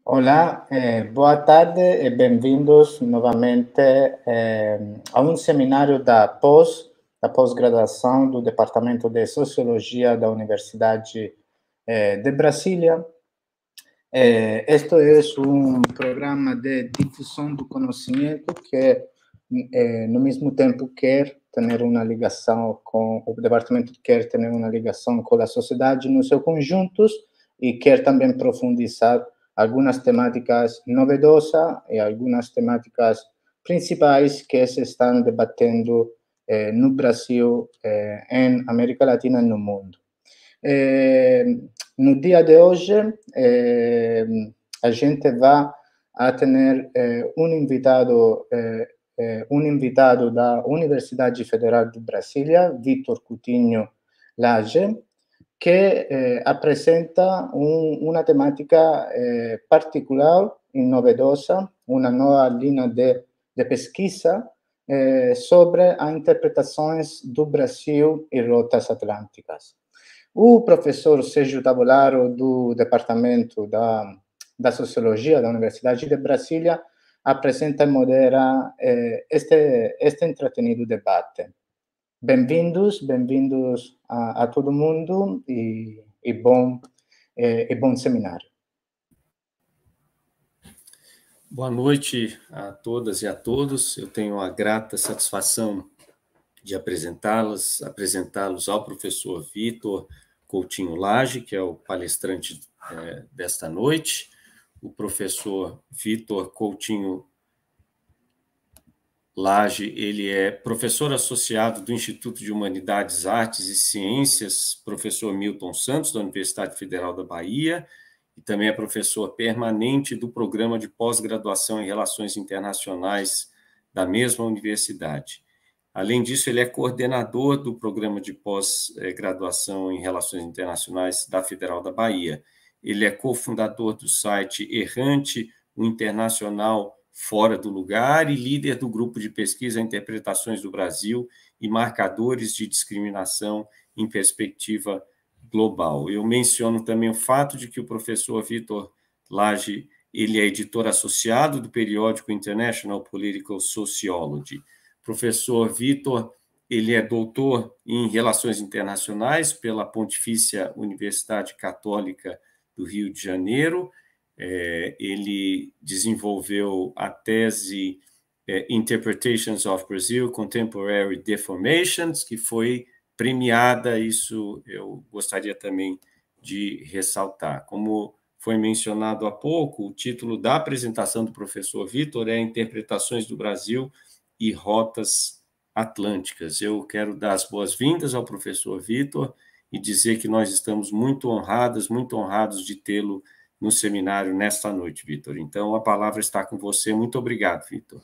Olá, boa tarde e bem-vindos novamente a um seminário da pós-graduação do Departamento de Sociologia da Universidade de Brasília. Este é um programa de difusão do conhecimento que, no mesmo tempo, quer ter uma ligação com o departamento, quer ter uma ligação com a sociedade no seu conjunto e quer também profundizar algumas temáticas novedosas e algumas temáticas principais que se estão debatendo no Brasil, em América Latina e no mundo. No dia de hoje, a gente vai ter um invitado da Universidade Federal de Brasília, Vitor Coutinho Lage, que apresenta uma temática particular e novedosa, uma nova linha de pesquisa sobre as interpretações do Brasil e rotas atlânticas. O professor Sérgio Tavolaro, do Departamento da Sociologia da Universidade de Brasília, apresenta e modera este entretenido debate. Bem-vindos a todo mundo e bom seminário. Boa noite a todas e a todos. Eu tenho a grata satisfação de apresentá-los ao professor Vitor Coutinho Lage, que é o palestrante desta noite. O professor Vitor Coutinho Lage, ele é professor associado do Instituto de Humanidades, Artes e Ciências, professor Milton Santos, da Universidade Federal da Bahia, e também é professor permanente do Programa de Pós-Graduação em Relações Internacionais da mesma universidade. Além disso, ele é coordenador do Programa de Pós-Graduação em Relações Internacionais da Federal da Bahia. Ele é cofundador do site Errante, o Internacional Fora do Lugar, e líder do grupo de pesquisa Interpretações do Brasil e Marcadores de Discriminação em Perspectiva Global. Eu menciono também o fato de que o professor Vitor Lage, ele é editor associado do periódico International Political Sociology. Professor Vitor, ele é doutor em Relações Internacionais pela Pontifícia Universidade Católica do Rio de Janeiro. Ele desenvolveu a tese Interpretations of Brazil, Contemporary Deformations, que foi premiada. Isso eu gostaria também de ressaltar. Como foi mencionado há pouco, o título da apresentação do professor Vitor é Interpretações do Brasil e Rotas Atlânticas. Eu quero dar as boas-vindas ao professor Vitor e dizer que nós estamos muito honrados de tê-lo no seminário nesta noite, Vitor. Então, a palavra está com você. Muito obrigado, Vitor.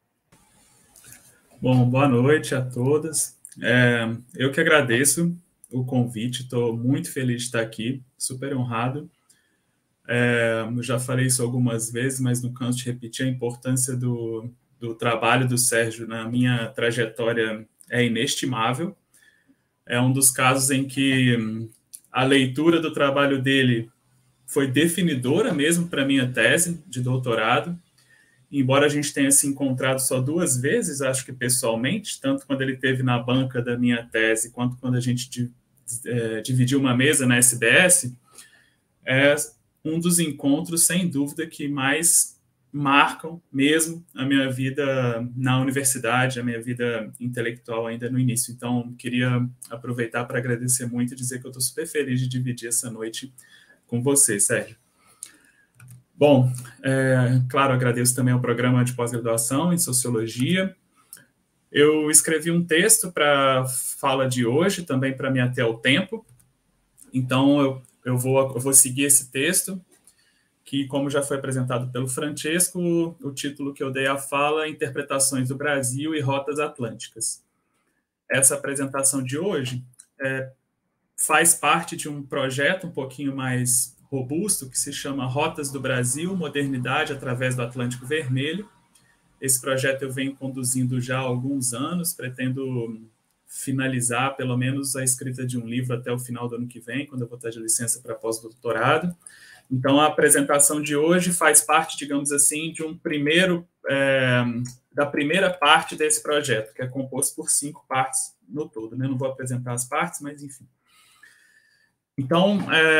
Bom, boa noite a todas. Eu que agradeço o convite, estou muito feliz de estar aqui, super honrado. Eu já falei isso algumas vezes, mas não canso de repetir, a importância do trabalho do Sérgio na minha trajetória é inestimável. É um dos casos em que a leitura do trabalho dele foi definidora mesmo para a minha tese de doutorado, embora a gente tenha se encontrado só 2 vezes, acho que pessoalmente, tanto quando ele esteve na banca da minha tese, quanto quando a gente dividiu uma mesa na SBS, é um dos encontros, sem dúvida, que mais marcam mesmo a minha vida na universidade, a minha vida intelectual ainda no início. Então, queria aproveitar para agradecer muito e dizer que eu estou super feliz de dividir essa noite com você, Sérgio. Bom, claro, agradeço também ao programa de pós-graduação em Sociologia. Eu escrevi um texto para a fala de hoje, também para me ater ao tempo. Então, eu vou seguir esse texto, que, como já foi apresentado pelo Francesco, o título que eu dei à fala é Interpretações do Brasil e Rotas Atlânticas. Essa apresentação de hoje faz parte de um projeto um pouquinho mais robusto, que se chama Rotas do Brasil, Modernidade através do Atlântico Vermelho. Esse projeto eu venho conduzindo já há alguns anos, pretendo finalizar pelo menos a escrita de um livro até o final do ano que vem, quando eu vou estar de licença para pós-doutorado. Então, a apresentação de hoje faz parte, digamos assim, de da primeira parte desse projeto, que é composto por 5 partes no todo, né? Não vou apresentar as partes, mas enfim. Então,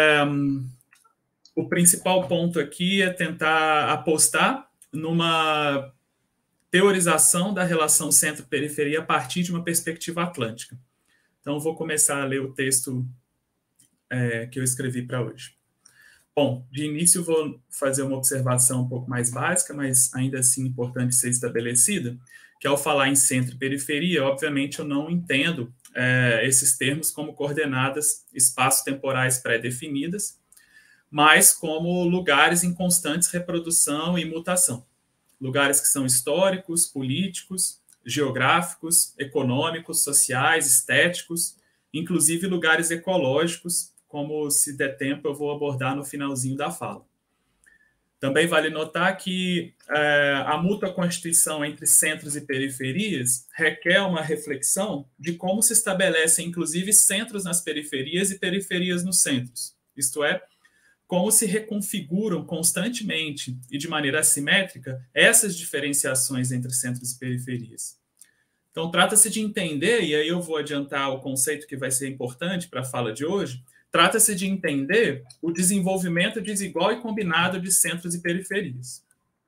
o principal ponto aqui é tentar apostar numa teorização da relação centro-periferia a partir de uma perspectiva atlântica. Então, vou começar a ler o texto que eu escrevi para hoje. Bom, de início vou fazer uma observação um pouco mais básica, mas ainda assim importante ser estabelecida, que ao falar em centro e periferia, obviamente eu não entendo esses termos como coordenadas espaço-temporais pré-definidas, mas como lugares em constantes reprodução e mutação. Lugares que são históricos, políticos, geográficos, econômicos, sociais, estéticos, inclusive lugares ecológicos, como, se der tempo, eu vou abordar no finalzinho da fala. Também vale notar que a mútua constituição entre centros e periferias requer uma reflexão de como se estabelecem, inclusive, centros nas periferias e periferias nos centros. Isto é, como se reconfiguram constantemente e de maneira assimétrica essas diferenciações entre centros e periferias. Então, trata-se de entender, e aí eu vou adiantar o conceito que vai ser importante para a fala de hoje, trata-se de entender o desenvolvimento desigual e combinado de centros e periferias.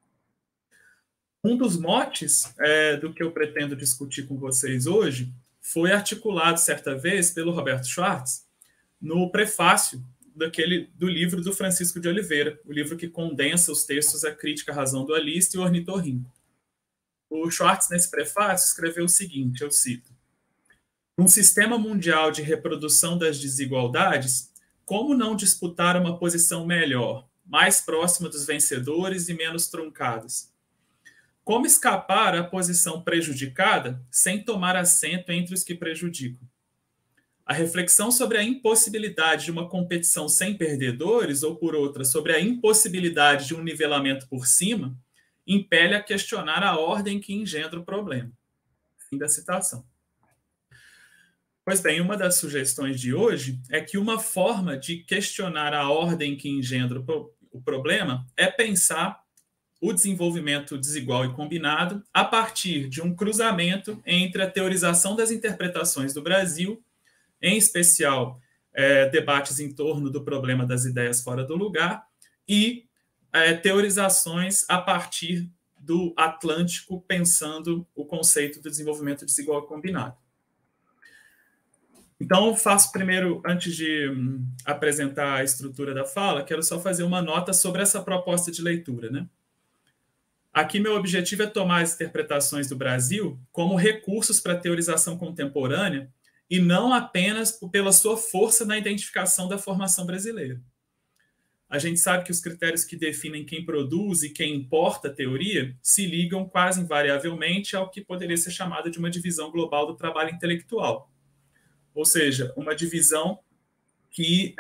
Um dos motes do que eu pretendo discutir com vocês hoje foi articulado certa vez pelo Roberto Schwartz no prefácio do livro do Francisco de Oliveira, o livro que condensa os textos A Crítica à Razão Dualista e o Ornitorrinco. O Schwartz, nesse prefácio, escreveu o seguinte, eu cito: "Um sistema mundial de reprodução das desigualdades, como não disputar uma posição melhor, mais próxima dos vencedores e menos truncadas? Como escapar à posição prejudicada sem tomar assento entre os que prejudicam? A reflexão sobre a impossibilidade de uma competição sem perdedores, ou por outra, sobre a impossibilidade de um nivelamento por cima, impele a questionar a ordem que engendra o problema." Fim da citação. Pois bem, uma das sugestões de hoje é que uma forma de questionar a ordem que engendra o problema é pensar o desenvolvimento desigual e combinado a partir de um cruzamento entre a teorização das interpretações do Brasil, em especial debates em torno do problema das ideias fora do lugar, e teorizações a partir do Atlântico, pensando o conceito do desenvolvimento desigual e combinado. Então, faço primeiro, antes de apresentar a estrutura da fala, quero só fazer uma nota sobre essa proposta de leitura, né? Aqui, meu objetivo é tomar as interpretações do Brasil como recursos para a teorização contemporânea e não apenas pela sua força na identificação da formação brasileira. A gente sabe que os critérios que definem quem produz e quem importa a teoria se ligam quase invariavelmente ao que poderia ser chamado de uma divisão global do trabalho intelectual. Ou seja, uma divisão que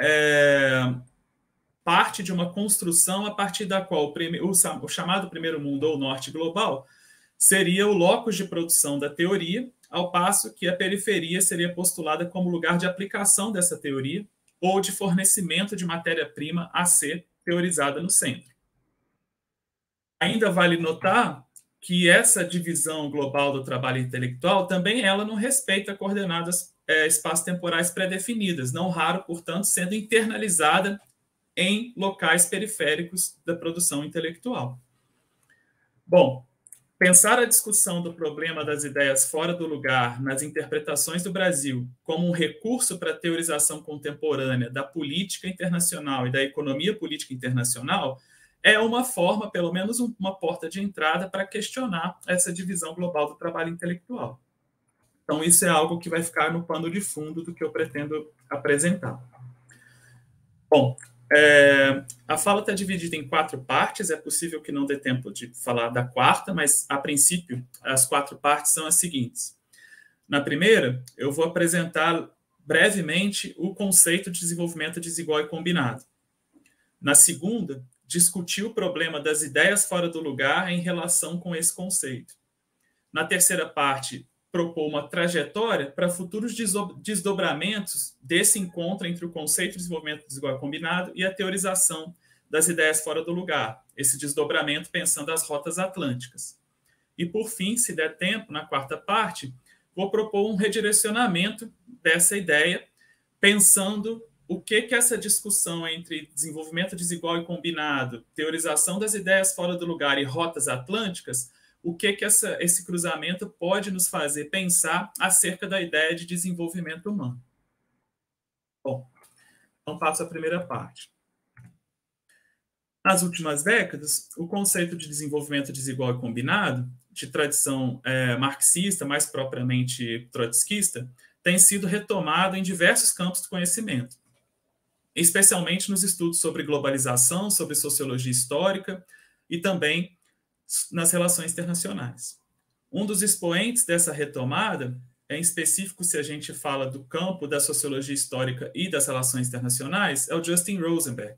parte de uma construção a partir da qual o chamado primeiro mundo ou norte global seria o locus de produção da teoria, ao passo que a periferia seria postulada como lugar de aplicação dessa teoria ou de fornecimento de matéria-prima a ser teorizada no centro. Ainda vale notar que essa divisão global do trabalho intelectual também ela não respeita coordenadas espaço-temporais pré-definidas, não raro, portanto, sendo internalizada em locais periféricos da produção intelectual. Bom, pensar a discussão do problema das ideias fora do lugar nas interpretações do Brasil como um recurso para a teorização contemporânea da política internacional e da economia política internacional é uma forma, pelo menos uma porta de entrada para questionar essa divisão global do trabalho intelectual. Então, isso é algo que vai ficar no pano de fundo do que eu pretendo apresentar. Bom, a fala está dividida em 4 partes, é possível que não dê tempo de falar da quarta, mas, a princípio, as 4 partes são as seguintes. Na primeira, eu vou apresentar brevemente o conceito de desenvolvimento desigual e combinado. Na segunda, discutir o problema das ideias fora do lugar em relação com esse conceito. Na terceira parte, propor uma trajetória para futuros desdobramentos desse encontro entre o conceito de desenvolvimento desigual e combinado e a teorização das ideias fora do lugar, esse desdobramento pensando as rotas atlânticas. E, por fim, se der tempo, na quarta parte, vou propor um redirecionamento dessa ideia, pensando o que essa discussão entre desenvolvimento desigual e combinado, teorização das ideias fora do lugar e rotas atlânticas, o que esse cruzamento pode nos fazer pensar acerca da ideia de desenvolvimento humano. Bom, então passo a primeira parte. Nas últimas décadas, o conceito de desenvolvimento desigual e combinado, de tradição marxista, mais propriamente trotskista, tem sido retomado em diversos campos do conhecimento, especialmente nos estudos sobre globalização, sobre sociologia histórica e também nas relações internacionais. Um dos expoentes dessa retomada, em específico se a gente fala do campo da sociologia histórica e das relações internacionais, é o Justin Rosenberg.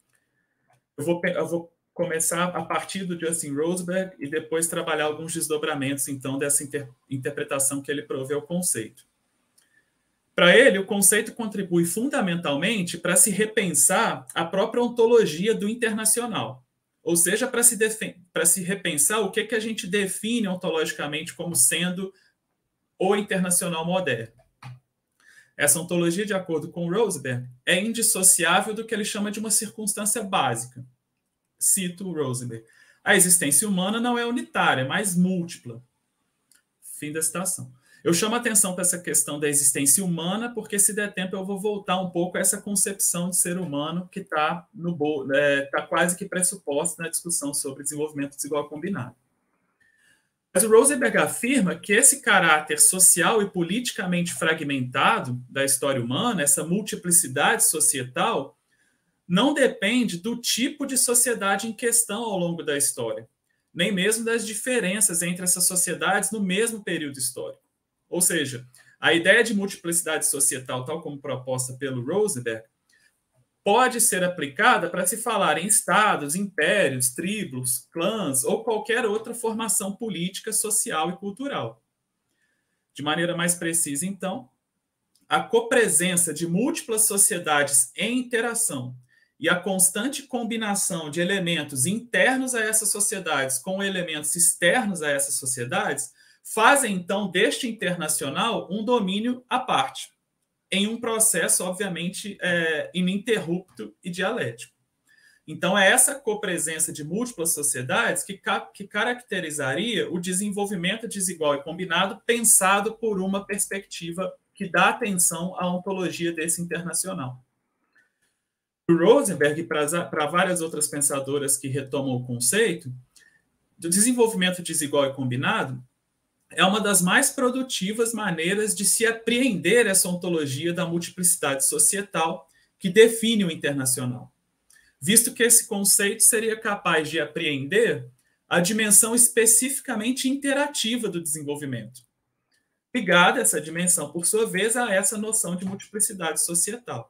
Eu vou começar a partir do Justin Rosenberg e depois trabalhar alguns desdobramentos, então, dessa interpretação que ele provê ao conceito. Para ele, o conceito contribui fundamentalmente para se repensar a própria ontologia do internacional, ou seja, para se repensar o que a gente define ontologicamente como sendo o internacional moderno. Essa ontologia, de acordo com Rosenberg, é indissociável do que ele chama de uma circunstância básica. Cito Rosenberg. A existência humana não é unitária, mas múltipla. Fim da citação. Eu chamo a atenção para essa questão da existência humana, porque, se der tempo, eu vou voltar um pouco a essa concepção de ser humano que está quase que pressuposta na discussão sobre desenvolvimento desigual combinado. Mas o Rosenberg afirma que esse caráter social e politicamente fragmentado da história humana, essa multiplicidade societal, não depende do tipo de sociedade em questão ao longo da história, nem mesmo das diferenças entre essas sociedades no mesmo período histórico. Ou seja, a ideia de multiplicidade societal, tal como proposta pelo Rosenberg, pode ser aplicada para se falar em estados, impérios, tribos, clãs ou qualquer outra formação política, social e cultural. De maneira mais precisa, então, a copresença de múltiplas sociedades em interação e a constante combinação de elementos internos a essas sociedades com elementos externos a essas sociedades fazem, então, deste internacional um domínio à parte, em um processo, obviamente, ininterrupto e dialético. Então, é essa copresença de múltiplas sociedades que caracterizaria o desenvolvimento desigual e combinado pensado por uma perspectiva que dá atenção à ontologia desse internacional. O Rosenberg e para várias outras pensadoras que retomam o conceito, do desenvolvimento desigual e combinado é uma das mais produtivas maneiras de se apreender essa ontologia da multiplicidade societal que define o internacional, visto que esse conceito seria capaz de apreender a dimensão especificamente interativa do desenvolvimento, ligada essa dimensão, por sua vez, a essa noção de multiplicidade societal.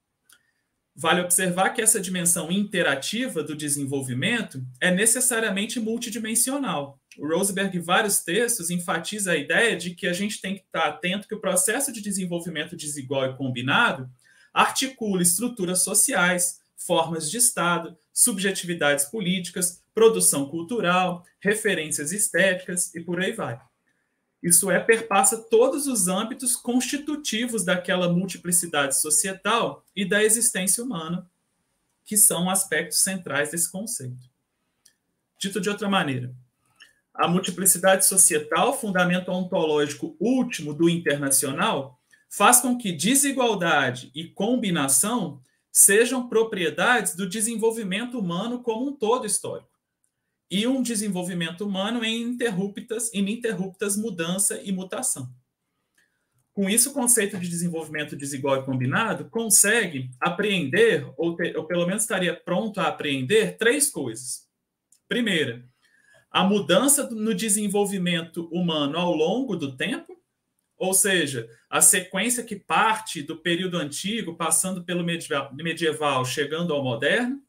Vale observar que essa dimensão interativa do desenvolvimento é necessariamente multidimensional. O Rosenberg, em vários textos, enfatiza a ideia de que a gente tem que estar atento que o processo de desenvolvimento desigual e combinado articula estruturas sociais, formas de Estado, subjetividades políticas, produção cultural, referências estéticas e por aí vai. Isso perpassa todos os âmbitos constitutivos daquela multiplicidade societal e da existência humana, que são aspectos centrais desse conceito. Dito de outra maneira, a multiplicidade societal, fundamento ontológico último do internacional, faz com que desigualdade e combinação sejam propriedades do desenvolvimento humano como um todo histórico, e um desenvolvimento humano em ininterruptas mudança e mutação. Com isso, o conceito de desenvolvimento desigual e combinado consegue apreender, ou pelo menos estaria pronto a apreender, três coisas. Primeira, a mudança no desenvolvimento humano ao longo do tempo, ou seja, a sequência que parte do período antigo, passando pelo medieval, chegando ao moderno.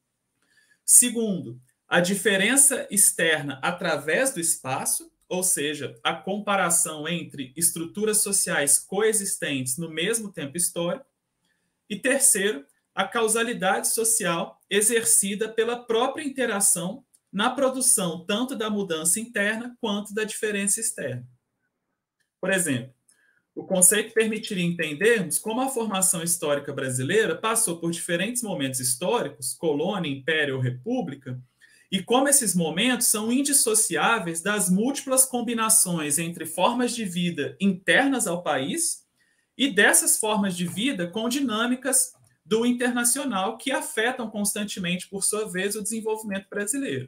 Segundo, a diferença externa através do espaço, ou seja, a comparação entre estruturas sociais coexistentes no mesmo tempo histórico. E terceiro, a causalidade social exercida pela própria interação na produção tanto da mudança interna quanto da diferença externa. Por exemplo, o conceito permitiria entendermos como a formação histórica brasileira passou por diferentes momentos históricos, colônia, império ou república, e como esses momentos são indissociáveis das múltiplas combinações entre formas de vida internas ao país e dessas formas de vida com dinâmicas do internacional que afetam constantemente, por sua vez, o desenvolvimento brasileiro.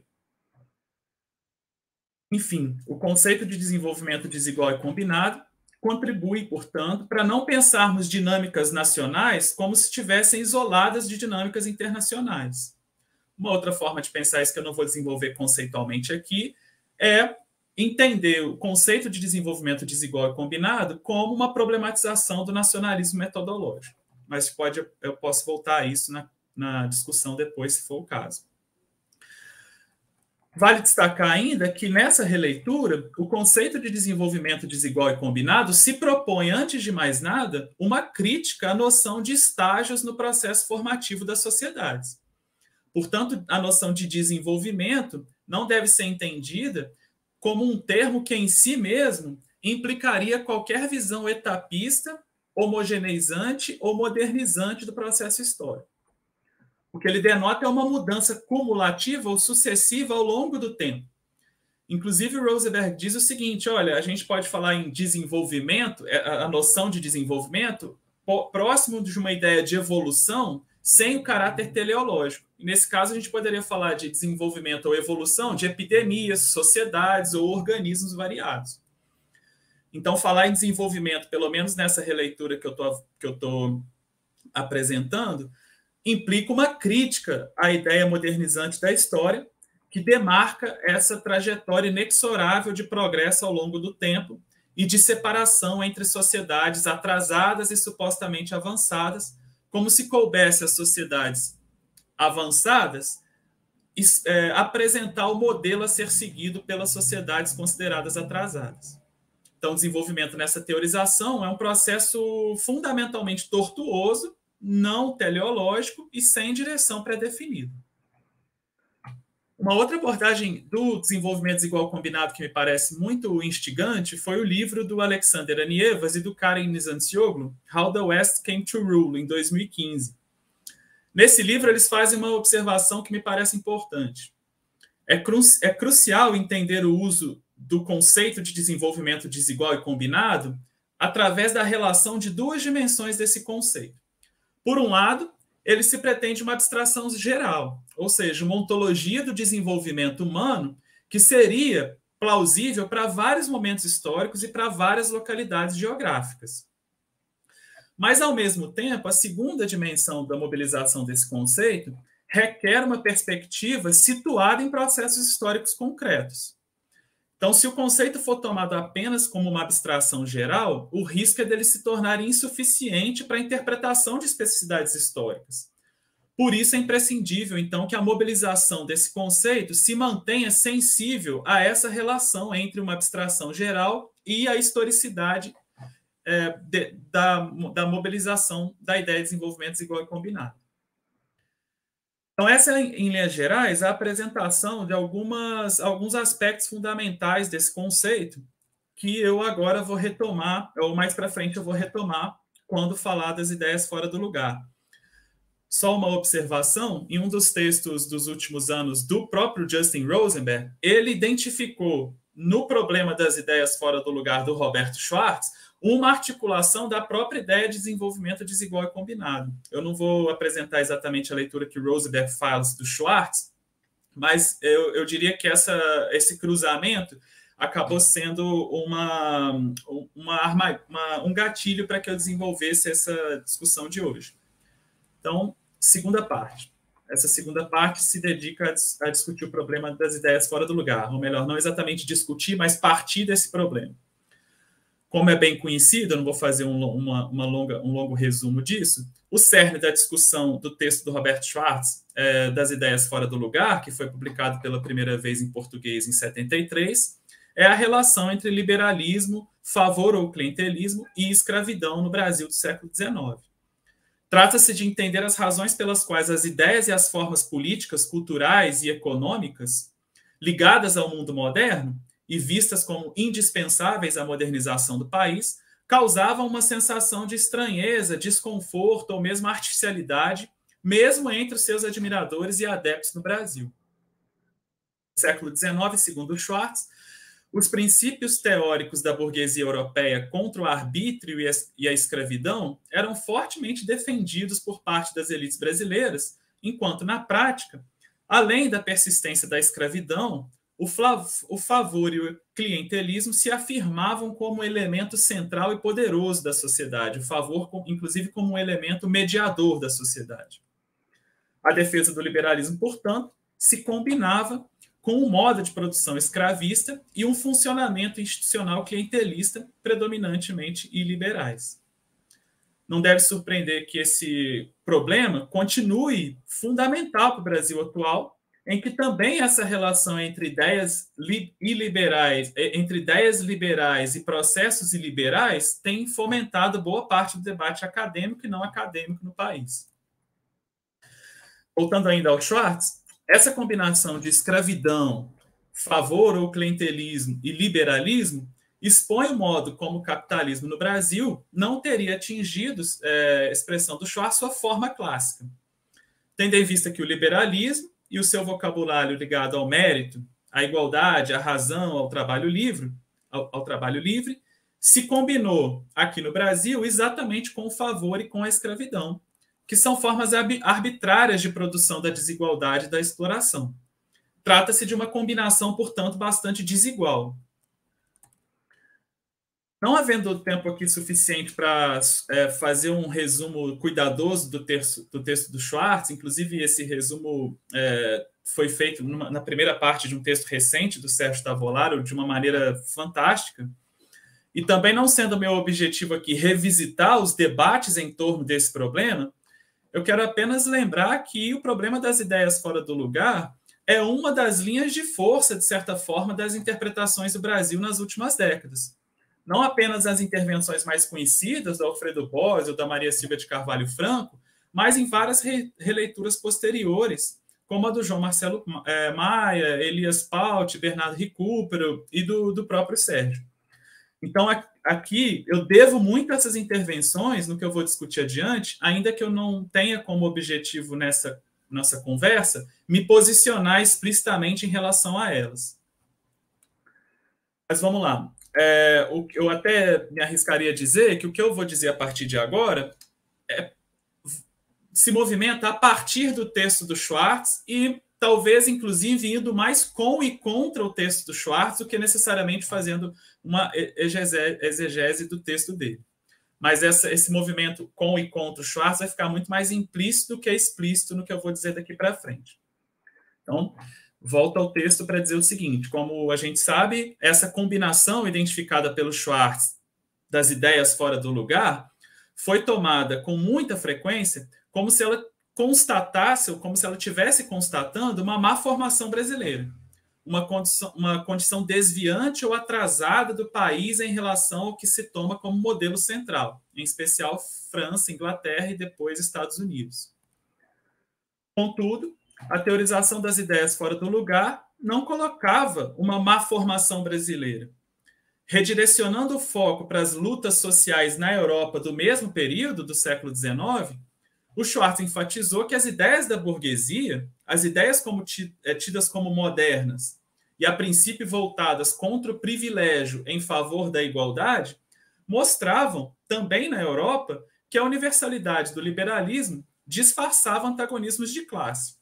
Enfim, o conceito de desenvolvimento desigual e combinado contribui, portanto, para não pensarmos dinâmicas nacionais como se estivessem isoladas de dinâmicas internacionais. Uma outra forma de pensar isso que eu não vou desenvolver conceitualmente aqui é entender o conceito de desenvolvimento desigual e combinado como uma problematização do nacionalismo metodológico. Mas eu posso voltar a isso na discussão depois, se for o caso. Vale destacar ainda que, nessa releitura, o conceito de desenvolvimento desigual e combinado se propõe, antes de mais nada, uma crítica à noção de estágios no processo formativo das sociedades. Portanto, a noção de desenvolvimento não deve ser entendida como um termo que, em si mesmo, implicaria qualquer visão etapista, homogeneizante ou modernizante do processo histórico. O que ele denota é uma mudança cumulativa ou sucessiva ao longo do tempo. Inclusive, o Rosenberg diz o seguinte, olha, a gente pode falar em desenvolvimento, a noção de desenvolvimento, próximo de uma ideia de evolução, sem o caráter teleológico. E nesse caso, a gente poderia falar de desenvolvimento ou evolução de epidemias, sociedades ou organismos variados. Então, falar em desenvolvimento, pelo menos nessa releitura que eu estou apresentando, implica uma crítica à ideia modernizante da história, que demarca essa trajetória inexorável de progresso ao longo do tempo e de separação entre sociedades atrasadas e supostamente avançadas, como se coubesse às sociedades avançadas apresentar o modelo a ser seguido pelas sociedades consideradas atrasadas. Então, o desenvolvimento nessa teorização é um processo fundamentalmente tortuoso, não teleológico e sem direção pré-definida. Uma outra abordagem do desenvolvimento desigual combinado que me parece muito instigante foi o livro do Alexander Anievas e do Karen Nizantioglu, How the West Came to Rule, em 2015. Nesse livro, eles fazem uma observação que me parece importante. É crucial entender o uso do conceito de desenvolvimento desigual e combinado através da relação de duas dimensões desse conceito. Por um lado, ele se pretende uma abstração geral, ou seja, uma ontologia do desenvolvimento humano que seria plausível para vários momentos históricos e para várias localidades geográficas. Mas, ao mesmo tempo, a segunda dimensão da mobilização desse conceito requer uma perspectiva situada em processos históricos concretos. Então, se o conceito for tomado apenas como uma abstração geral, o risco é dele se tornar insuficiente para a interpretação de especificidades históricas. Por isso, é imprescindível, então, que a mobilização desse conceito se mantenha sensível a essa relação entre uma abstração geral e a historicidade da mobilização da ideia de desenvolvimento desigual e combinado. Então, essa é, em linhas gerais, a apresentação de alguns aspectos fundamentais desse conceito que eu agora vou retomar, ou mais para frente eu vou retomar, quando falar das ideias fora do lugar. Só uma observação, em um dos textos dos últimos anos do próprio Justin Rosenberg, ele identificou no problema das ideias fora do lugar do Roberto Schwartz uma articulação da própria ideia de desenvolvimento desigual e combinado. Eu não vou apresentar exatamente a leitura que Rosenberg faz do Schwartz, mas eu diria que esse cruzamento acabou sendo um gatilho para que eu desenvolvesse essa discussão de hoje. Então, segunda parte. Essa segunda parte se dedica a discutir o problema das ideias fora do lugar, ou melhor, não exatamente discutir, mas partir desse problema. Como é bem conhecido, eu não vou fazer um longo resumo disso, o cerne da discussão do texto do Robert Schwartz, das ideias fora do lugar, que foi publicado pela primeira vez em português em 73, é a relação entre liberalismo, favor ou clientelismo e escravidão no Brasil do século XIX. Trata-se de entender as razões pelas quais as ideias e as formas políticas, culturais e econômicas ligadas ao mundo moderno e vistas como indispensáveis à modernização do país, causavam uma sensação de estranheza, desconforto ou mesmo artificialidade, mesmo entre os seus admiradores e adeptos no Brasil. No século XIX, segundo Schwartz, os princípios teóricos da burguesia europeia contra o arbítrio e a escravidão eram fortemente defendidos por parte das elites brasileiras, enquanto, na prática, além da persistência da escravidão, o favor e o clientelismo se afirmavam como elemento central e poderoso da sociedade, o favor, inclusive, como um elemento mediador da sociedade. A defesa do liberalismo, portanto, se combinava com um modo de produção escravista e um funcionamento institucional clientelista predominantemente iliberais. Não deve surpreender que esse problema continue fundamental para o Brasil atual, em que também essa relação entre ideias liberais e processos iliberais tem fomentado boa parte do debate acadêmico e não acadêmico no país. Voltando ainda ao Schwartz, essa combinação de escravidão, favor ou clientelismo e liberalismo expõe o modo como o capitalismo no Brasil não teria atingido, expressão do Schwartz, sua forma clássica. Tendo em vista que o liberalismo e o seu vocabulário ligado ao mérito, à igualdade, à razão, ao trabalho livre, se combinou aqui no Brasil exatamente com o favor e com a escravidão, que são formas arbitrárias de produção da desigualdade e da exploração. Trata-se de uma combinação, portanto, bastante desigual. Não havendo tempo aqui suficiente para fazer um resumo cuidadoso do texto do Schwartz, inclusive esse resumo foi feito na primeira parte de um texto recente do Sérgio Tavolaro, de uma maneira fantástica, e também não sendo meu objetivo aqui revisitar os debates em torno desse problema, eu quero apenas lembrar que o problema das ideias fora do lugar é uma das linhas de força, de certa forma, das interpretações do Brasil nas últimas décadas. Não apenas as intervenções mais conhecidas, do Alfredo Bós ou da Maria Silvia de Carvalho Franco, mas em várias releituras posteriores, como a do João Marcelo Maia, Elias Paut, Bernardo Recupero e do próprio Sérgio. Então, aqui, eu devo muito a essas intervenções, no que eu vou discutir adiante, ainda que eu não tenha como objetivo nessa nossa conversa me posicionar explicitamente em relação a elas. Mas vamos lá. Eu até me arriscaria a dizer que o que eu vou dizer a partir de agora se movimenta a partir do texto do Schwartz e talvez, inclusive, indo mais com e contra o texto do Schwartz do que necessariamente fazendo uma exegese do texto dele. Mas esse movimento com e contra o Schwartz vai ficar muito mais implícito do que explícito no que eu vou dizer daqui para frente. Então, volto ao texto para dizer o seguinte: como a gente sabe, essa combinação identificada pelo Schwartz das ideias fora do lugar foi tomada com muita frequência como se ela constatasse, ou como se ela estivesse constatando uma má formação brasileira, uma condição desviante ou atrasada do país em relação ao que se toma como modelo central, em especial França, Inglaterra e depois Estados Unidos. Contudo, a teorização das ideias fora do lugar não colocava uma má formação brasileira. Redirecionando o foco para as lutas sociais na Europa do mesmo período, do século XIX, o Schwartz enfatizou que as ideias da burguesia, as ideias tidas como modernas e, a princípio, voltadas contra o privilégio em favor da igualdade, mostravam, também na Europa, que a universalidade do liberalismo disfarçava antagonismos de classe.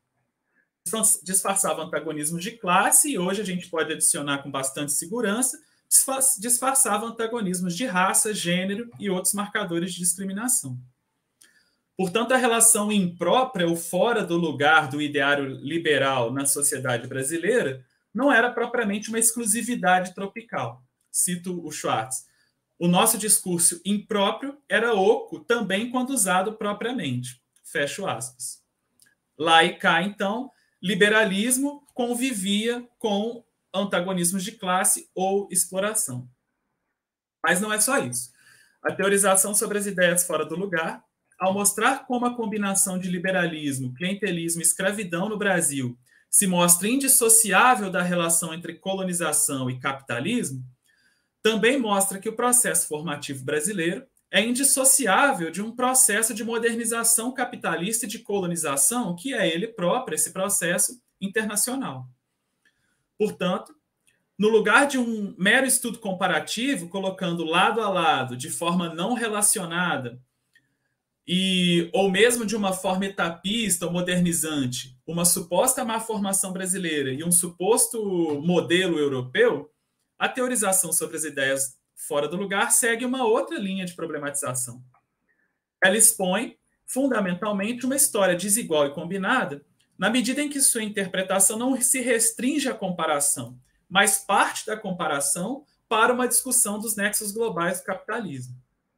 Disfarçava antagonismos de classe, e hoje a gente pode adicionar com bastante segurança, disfarçava antagonismos de raça, gênero e outros marcadores de discriminação. Portanto, a relação imprópria ou fora do lugar do ideário liberal na sociedade brasileira não era propriamente uma exclusividade tropical. Cito o Schwartz. O nosso discurso impróprio era oco também quando usado propriamente. Fecho aspas. Lá e cá, então, liberalismo convivia com antagonismos de classe ou exploração. Mas não é só isso. A teorização sobre as ideias fora do lugar ao mostrar como a combinação de liberalismo, clientelismo e escravidão no Brasil se mostra indissociável da relação entre colonização e capitalismo, também mostra que o processo formativo brasileiro é indissociável de um processo de modernização capitalista e de colonização, que é ele próprio, esse processo internacional. Portanto, no lugar de um mero estudo comparativo, colocando lado a lado, de forma não relacionada, ou mesmo de uma forma etapista ou modernizante, uma suposta má formação brasileira e um suposto modelo europeu, a teorização sobre as ideias fora do lugar segue uma outra linha de problematização. Ela expõe, fundamentalmente, uma história desigual e combinada, na medida em que sua interpretação não se restringe à comparação, mas parte da comparação para uma discussão dos nexos globais do capitalismo.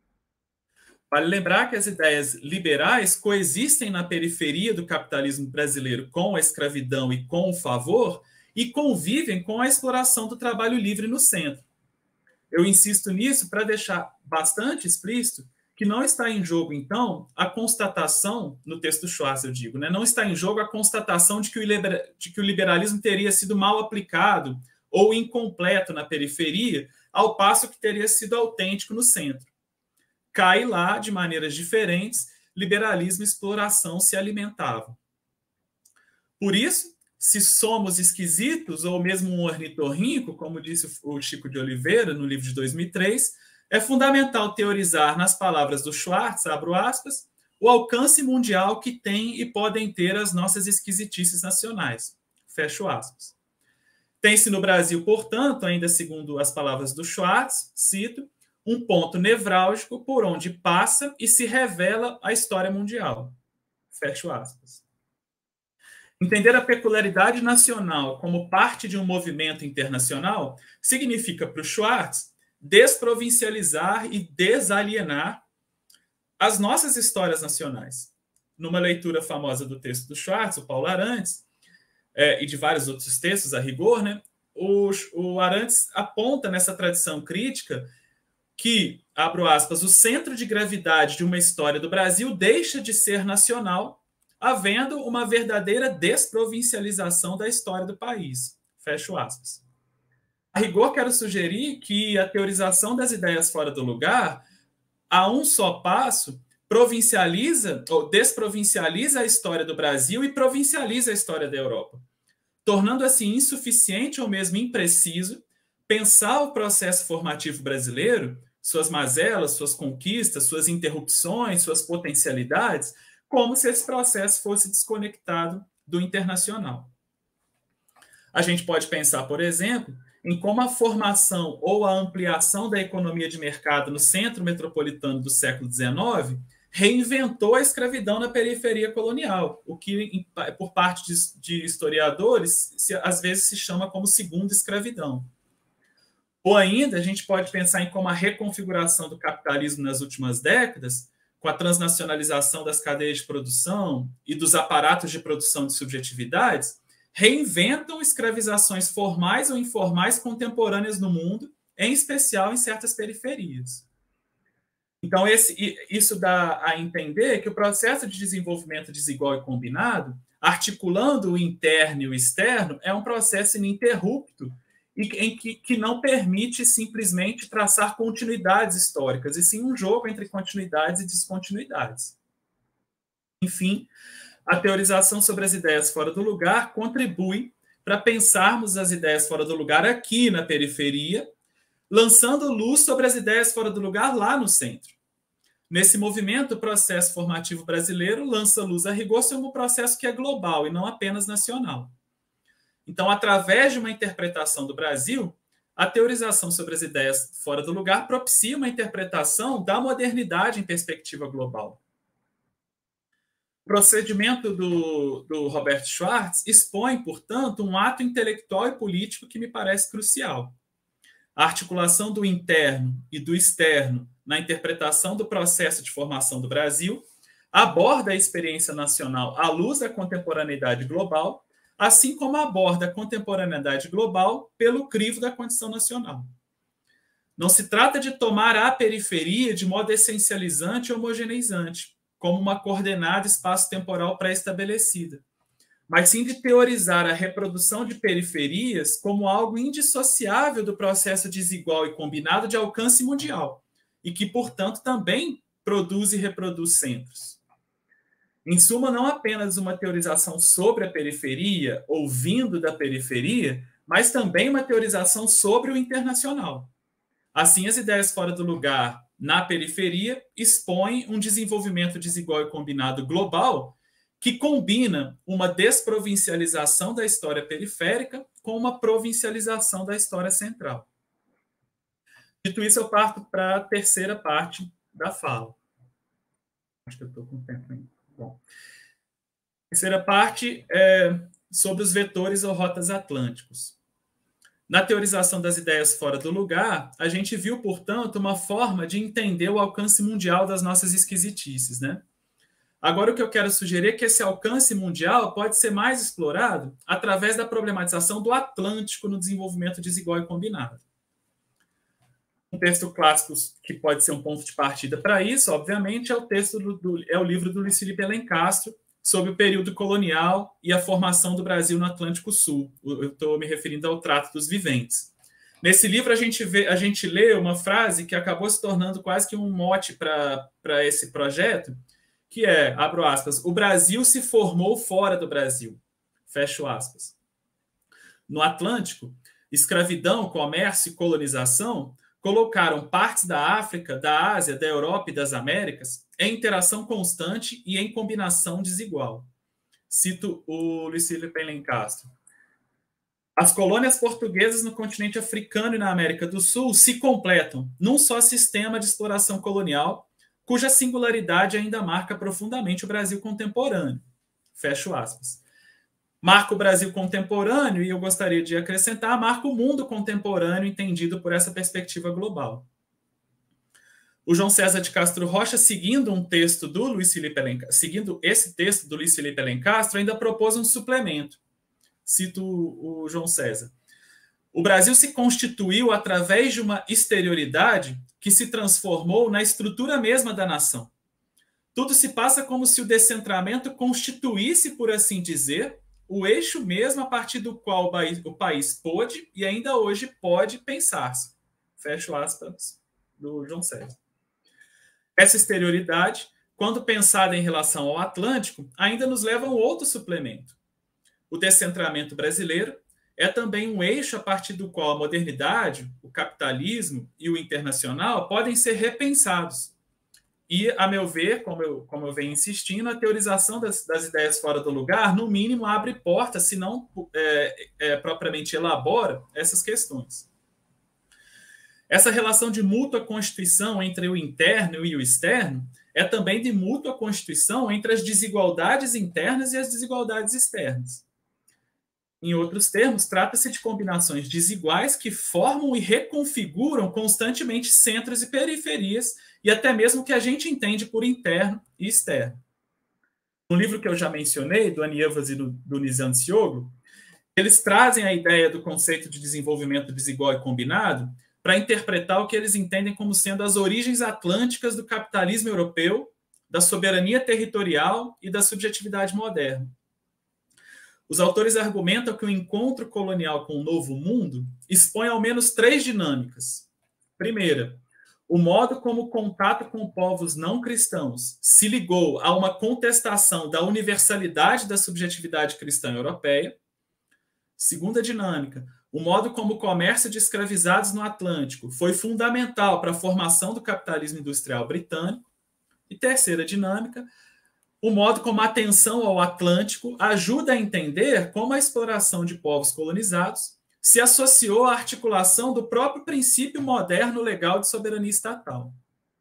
Vale lembrar que as ideias liberais coexistem na periferia do capitalismo brasileiro com a escravidão e com o favor e convivem com a exploração do trabalho livre no centro. Eu insisto nisso para deixar bastante explícito que não está em jogo, então, a constatação, no texto do Schwartz, eu digo, né, não está em jogo a constatação de que o liberalismo teria sido mal aplicado ou incompleto na periferia, ao passo que teria sido autêntico no centro. Cai lá, de maneiras diferentes, liberalismo e exploração se alimentavam. Por isso, se somos esquisitos, ou mesmo um ornitorrinco, como disse o Chico de Oliveira no livro de 2003, é fundamental teorizar, nas palavras do Schwartz, abro aspas, o alcance mundial que tem e podem ter as nossas esquisitices nacionais. Fecho aspas. Tem-se no Brasil, portanto, ainda segundo as palavras do Schwartz, cito, um ponto nevrálgico por onde passa e se revela a história mundial. Fecho aspas. Entender a peculiaridade nacional como parte de um movimento internacional significa, para o Schwartz, desprovincializar e desalienar as nossas histórias nacionais. Numa leitura famosa do texto do Schwartz, o Paulo Arantes, e de vários outros textos a rigor, né, o Arantes aponta nessa tradição crítica que, abro aspas, o centro de gravidade de uma história do Brasil deixa de ser nacional, havendo uma verdadeira desprovincialização da história do país. Fecho aspas. A rigor, quero sugerir que a teorização das ideias fora do lugar, a um só passo, provincializa ou desprovincializa a história do Brasil e provincializa a história da Europa, tornando assim insuficiente ou mesmo impreciso pensar o processo formativo brasileiro, suas mazelas, suas conquistas, suas interrupções, suas potencialidades, como se esse processo fosse desconectado do internacional. A gente pode pensar, por exemplo, em como a formação ou a ampliação da economia de mercado no centro metropolitano do século XIX reinventou a escravidão na periferia colonial, o que, por parte de historiadores, às vezes se chama como segunda escravidão. Ou ainda, a gente pode pensar em como a reconfiguração do capitalismo nas últimas décadas, com a transnacionalização das cadeias de produção e dos aparatos de produção de subjetividades, reinventam escravizações formais ou informais contemporâneas no mundo, em especial em certas periferias. Então, isso dá a entender que o processo de desenvolvimento desigual e combinado, articulando o interno e o externo, é um processo ininterrupto e que não permite simplesmente traçar continuidades históricas, e sim um jogo entre continuidades e descontinuidades. Enfim, a teorização sobre as ideias fora do lugar contribui para pensarmos as ideias fora do lugar aqui na periferia, lançando luz sobre as ideias fora do lugar lá no centro. Nesse movimento, o processo formativo brasileiro lança luz a rigor sobre um processo que é global e não apenas nacional. Então, através de uma interpretação do Brasil, a teorização sobre as ideias fora do lugar propicia uma interpretação da modernidade em perspectiva global. O procedimento do Robert Schwartz expõe, portanto, um ato intelectual e político que me parece crucial. A articulação do interno e do externo na interpretação do processo de formação do Brasil aborda a experiência nacional à luz da contemporaneidade global, assim como aborda a contemporaneidade global pelo crivo da condição nacional. Não se trata de tomar a periferia de modo essencializante e homogeneizante, como uma coordenada espaço-temporal pré-estabelecida, mas sim de teorizar a reprodução de periferias como algo indissociável do processo desigual e combinado de alcance mundial, e que, portanto, também produz e reproduz centros. Em suma, não apenas uma teorização sobre a periferia, ou vindo da periferia, mas também uma teorização sobre o internacional. Assim, as ideias fora do lugar, na periferia, expõem um desenvolvimento desigual e combinado global que combina uma desprovincialização da história periférica com uma provincialização da história central. Dito isso, eu parto para a terceira parte da fala. Acho que eu estou com tempo ainda. Bom. A terceira parte é sobre os vetores ou rotas atlânticos. Na teorização das ideias fora do lugar, a gente viu, portanto, uma forma de entender o alcance mundial das nossas esquisitices, né? Agora, o que eu quero sugerir é que esse alcance mundial pode ser mais explorado através da problematização do Atlântico no desenvolvimento desigual e combinado. Um texto clássico que pode ser um ponto de partida para isso, obviamente, é o livro do Luiz Felipe Alencastro, sobre o período colonial e a formação do Brasil no Atlântico Sul. Eu estou me referindo ao Trato dos Viventes. Nesse livro, a gente lê uma frase que acabou se tornando quase que um mote para esse projeto, que é, abro aspas, o Brasil se formou fora do Brasil, fecho aspas. No Atlântico, escravidão, comércio e colonização colocaram partes da África, da Ásia, da Europa e das Américas em interação constante e em combinação desigual. Cito o Luiz Felipe Alencastro. As colônias portuguesas no continente africano e na América do Sul se completam num só sistema de exploração colonial, cuja singularidade ainda marca profundamente o Brasil contemporâneo. Fecho aspas. Marca o Brasil contemporâneo, e eu gostaria de acrescentar, marca o mundo contemporâneo entendido por essa perspectiva global. O João César de Castro Rocha, seguindo esse texto do Luiz Felipe Alencastro, ainda propôs um suplemento. Cito o João César. O Brasil se constituiu através de uma exterioridade que se transformou na estrutura mesma da nação. Tudo se passa como se o descentramento constituísse, por assim dizer, o eixo mesmo a partir do qual o país pôde e ainda hoje pode pensar-se. Fecho aspas do João César. Essa exterioridade, quando pensada em relação ao Atlântico, ainda nos leva a um outro suplemento. O descentramento brasileiro é também um eixo a partir do qual a modernidade, o capitalismo e o internacional podem ser repensados. E, a meu ver, como eu venho insistindo, a teorização das ideias fora do lugar, no mínimo, abre portas, se não propriamente elabora essas questões. Essa relação de mútua constituição entre o interno e o externo é também de mútua constituição entre as desigualdades internas e as desigualdades externas. Em outros termos, trata-se de combinações desiguais que formam e reconfiguram constantemente centros e periferias, e até mesmo o que a gente entende por interno e externo. No livro que eu já mencionei, do Anievas e do Nizam-Siogo, eles trazem a ideia do conceito de desenvolvimento desigual e combinado para interpretar o que eles entendem como sendo as origens atlânticas do capitalismo europeu, da soberania territorial e da subjetividade moderna. Os autores argumentam que o encontro colonial com o Novo Mundo expõe ao menos 3 dinâmicas. Primeira, o modo como o contato com povos não cristãos se ligou a uma contestação da universalidade da subjetividade cristã europeia. Segunda dinâmica, o modo como o comércio de escravizados no Atlântico foi fundamental para a formação do capitalismo industrial britânico. E terceira dinâmica, o modo como a atenção ao Atlântico ajuda a entender como a exploração de povos colonizados se associou à articulação do próprio princípio moderno legal de soberania estatal.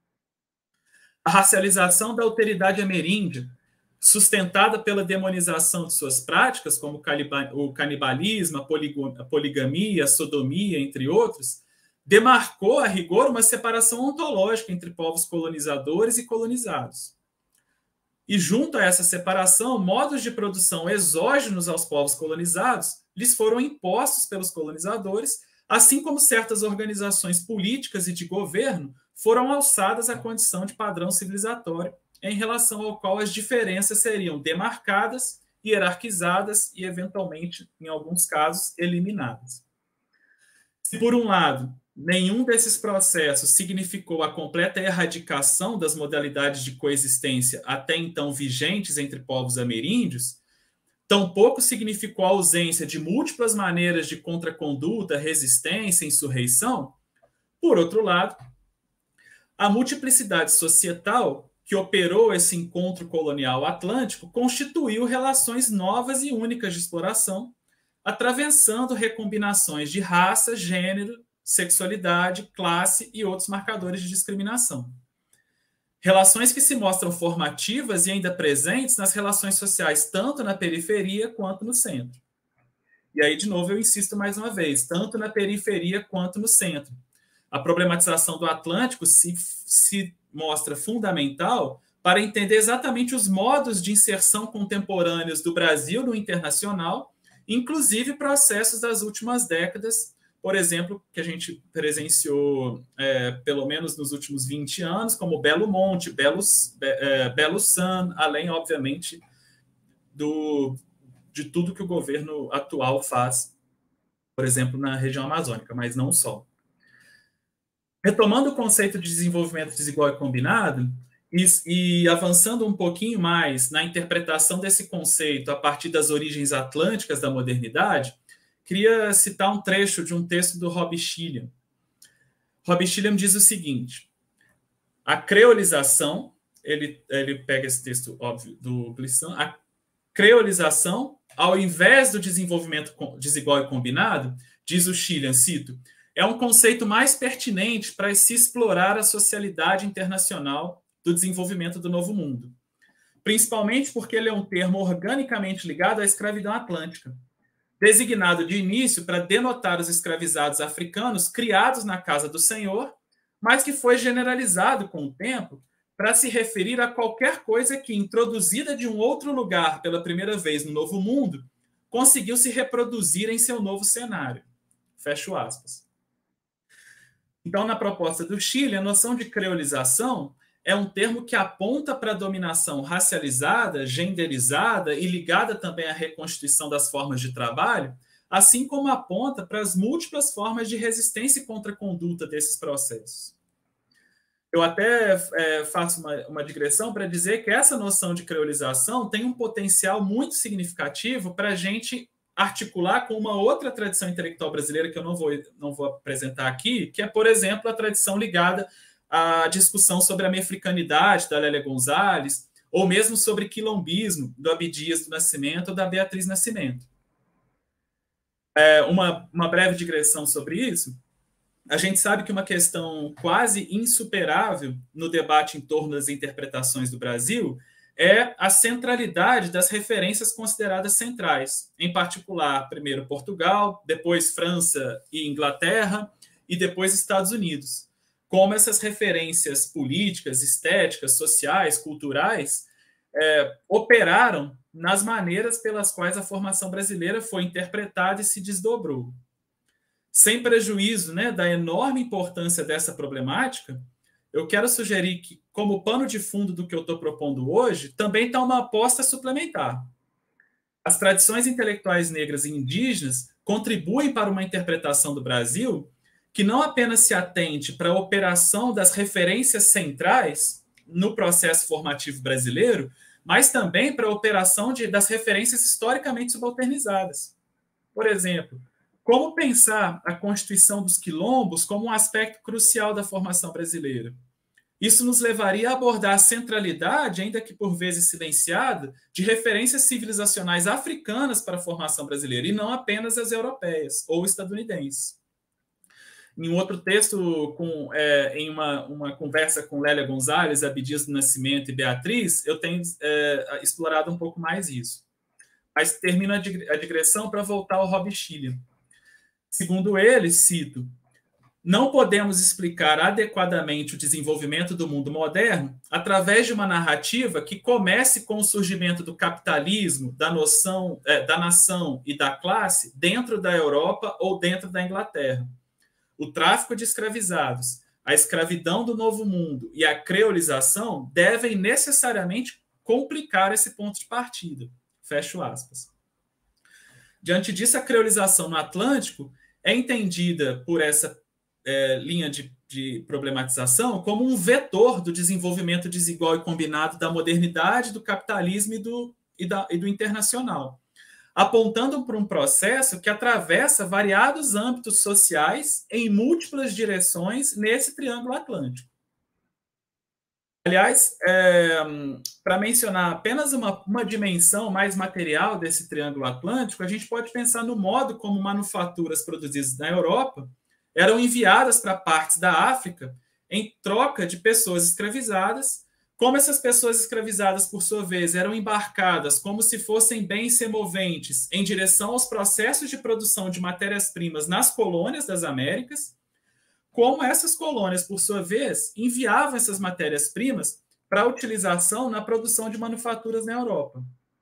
A racialização da alteridade ameríndia, sustentada pela demonização de suas práticas, como o canibalismo, a poligamia, a sodomia, entre outros, demarcou, a rigor, uma separação ontológica entre povos colonizadores e colonizados. E, junto a essa separação, modos de produção exógenos aos povos colonizados lhes foram impostos pelos colonizadores, assim como certas organizações políticas e de governo foram alçadas à condição de padrão civilizatório em relação ao qual as diferenças seriam demarcadas, hierarquizadas e, eventualmente, em alguns casos, eliminadas. Se, por um lado, nenhum desses processos significou a completa erradicação das modalidades de coexistência até então vigentes entre povos ameríndios, tampouco significou a ausência de múltiplas maneiras de contraconduta, resistência e insurreição. Por outro lado, a multiplicidade societal que operou esse encontro colonial atlântico constituiu relações novas e únicas de exploração, atravessando recombinações de raça, gênero, sexualidade, classe e outros marcadores de discriminação. Relações que se mostram formativas e ainda presentes nas relações sociais, tanto na periferia quanto no centro. E aí, de novo, eu insisto mais uma vez, tanto na periferia quanto no centro. A problematização do Atlântico se mostra fundamental para entender exatamente os modos de inserção contemporâneos do Brasil no internacional, inclusive processos das últimas décadas, por exemplo, que a gente presenciou pelo menos nos últimos 20 anos, como Belo Monte, Belo Sun, além, obviamente, de tudo que o governo atual faz, por exemplo, na região amazônica, mas não só. Retomando o conceito de desenvolvimento desigual e combinado, e avançando um pouquinho mais na interpretação desse conceito a partir das origens atlânticas da modernidade, queria citar um trecho de um texto do Rob Schilliam. Rob Schilliam diz o seguinte: a creolização, ele pega esse texto, óbvio, do Glissant, a creolização, ao invés do desenvolvimento desigual e combinado, diz o Schilliam, cito, é um conceito mais pertinente para se explorar a socialidade internacional do desenvolvimento do Novo Mundo, principalmente porque ele é um termo organicamente ligado à escravidão atlântica, designado de início para denotar os escravizados africanos criados na casa do Senhor, mas que foi generalizado com o tempo para se referir a qualquer coisa que, introduzida de um outro lugar pela primeira vez no Novo Mundo, conseguiu se reproduzir em seu novo cenário. Fecho aspas. Então, na proposta do Chile, a noção de creolização é um termo que aponta para a dominação racializada, genderizada e ligada também à reconstituição das formas de trabalho, assim como aponta para as múltiplas formas de resistência e contraconduta desses processos. Eu até faço uma digressão para dizer que essa noção de creolização tem um potencial muito significativo para a gente articular com uma outra tradição intelectual brasileira que eu não vou apresentar aqui, que é, por exemplo, a tradição ligada à discussão sobre a mefricanidade da Lélia Gonzalez, ou mesmo sobre quilombismo do Abdias do Nascimento ou da Beatriz Nascimento. Uma breve digressão sobre isso. A gente sabe que uma questão quase insuperável no debate em torno das interpretações do Brasil é a centralidade das referências consideradas centrais, em particular, primeiro Portugal, depois França e Inglaterra, e depois Estados Unidos. Como essas referências políticas, estéticas, sociais, culturais, operaram nas maneiras pelas quais a formação brasileira foi interpretada e se desdobrou. Sem prejuízo, né, da enorme importância dessa problemática, eu quero sugerir que, como pano de fundo do que eu estou propondo hoje, também está uma aposta suplementar. As tradições intelectuais negras e indígenas contribuem para uma interpretação do Brasil que não apenas se atente para a operação das referências centrais no processo formativo brasileiro, mas também para a operação das referências historicamente subalternizadas. Por exemplo, como pensar a constituição dos quilombos como um aspecto crucial da formação brasileira? Isso nos levaria a abordar a centralidade, ainda que por vezes silenciada, de referências civilizacionais africanas para a formação brasileira, e não apenas as europeias ou estadunidenses. Em um outro texto, em uma conversa com Lélia Gonzalez, Abdias do Nascimento e Beatriz, eu tenho explorado um pouco mais isso. Mas termino a digressão para voltar ao Rob Schilliam. Segundo ele, cito, não podemos explicar adequadamente o desenvolvimento do mundo moderno através de uma narrativa que comece com o surgimento do capitalismo, da noção da nação e da classe dentro da Europa ou dentro da Inglaterra. O tráfico de escravizados, a escravidão do Novo Mundo e a creolização devem necessariamente complicar esse ponto de partida. Fecho aspas. Diante disso, a creolização no Atlântico é entendida por essa linha de problematização como um vetor do desenvolvimento desigual e combinado da modernidade, do capitalismo e do internacional, apontando para um processo que atravessa variados âmbitos sociais em múltiplas direções nesse triângulo atlântico. Aliás, para mencionar apenas uma dimensão mais material desse triângulo atlântico, a gente pode pensar no modo como manufaturas produzidas na Europa eram enviadas para partes da África em troca de pessoas escravizadas, como essas pessoas escravizadas, por sua vez, eram embarcadas como se fossem bens semoventes em direção aos processos de produção de matérias-primas nas colônias das Américas, como essas colônias, por sua vez, enviavam essas matérias-primas para utilização na produção de manufaturas na Europa.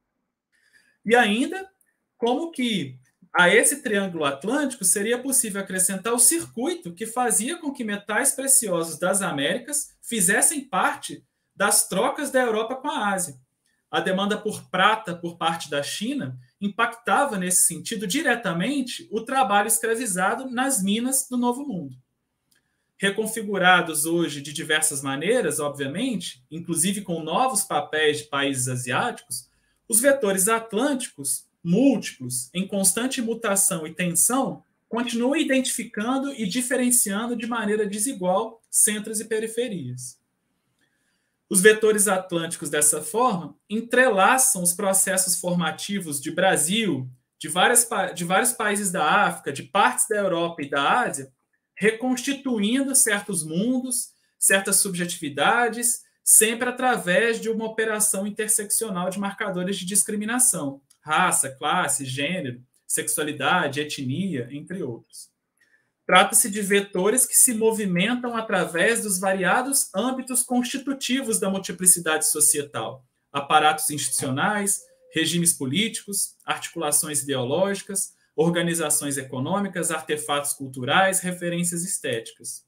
E ainda, como que a esse triângulo atlântico seria possível acrescentar o circuito que fazia com que metais preciosos das Américas fizessem parte das trocas da Europa com a Ásia. A demanda por prata por parte da China impactava, nesse sentido, diretamente o trabalho escravizado nas minas do Novo Mundo. Reconfigurados hoje de diversas maneiras, obviamente, inclusive com novos papéis de países asiáticos, os vetores atlânticos, múltiplos, em constante mutação e tensão, continuam identificando e diferenciando de maneira desigual centros e periferias. Os vetores atlânticos, dessa forma, entrelaçam os processos formativos de Brasil, de vários países da África, de partes da Europa e da Ásia, reconstituindo certos mundos, certas subjetividades, sempre através de uma operação interseccional de marcadores de discriminação, raça, classe, gênero, sexualidade, etnia, entre outros. Trata-se de vetores que se movimentam através dos variados âmbitos constitutivos da multiplicidade societal, aparatos institucionais, regimes políticos, articulações ideológicas, organizações econômicas, artefatos culturais, referências estéticas.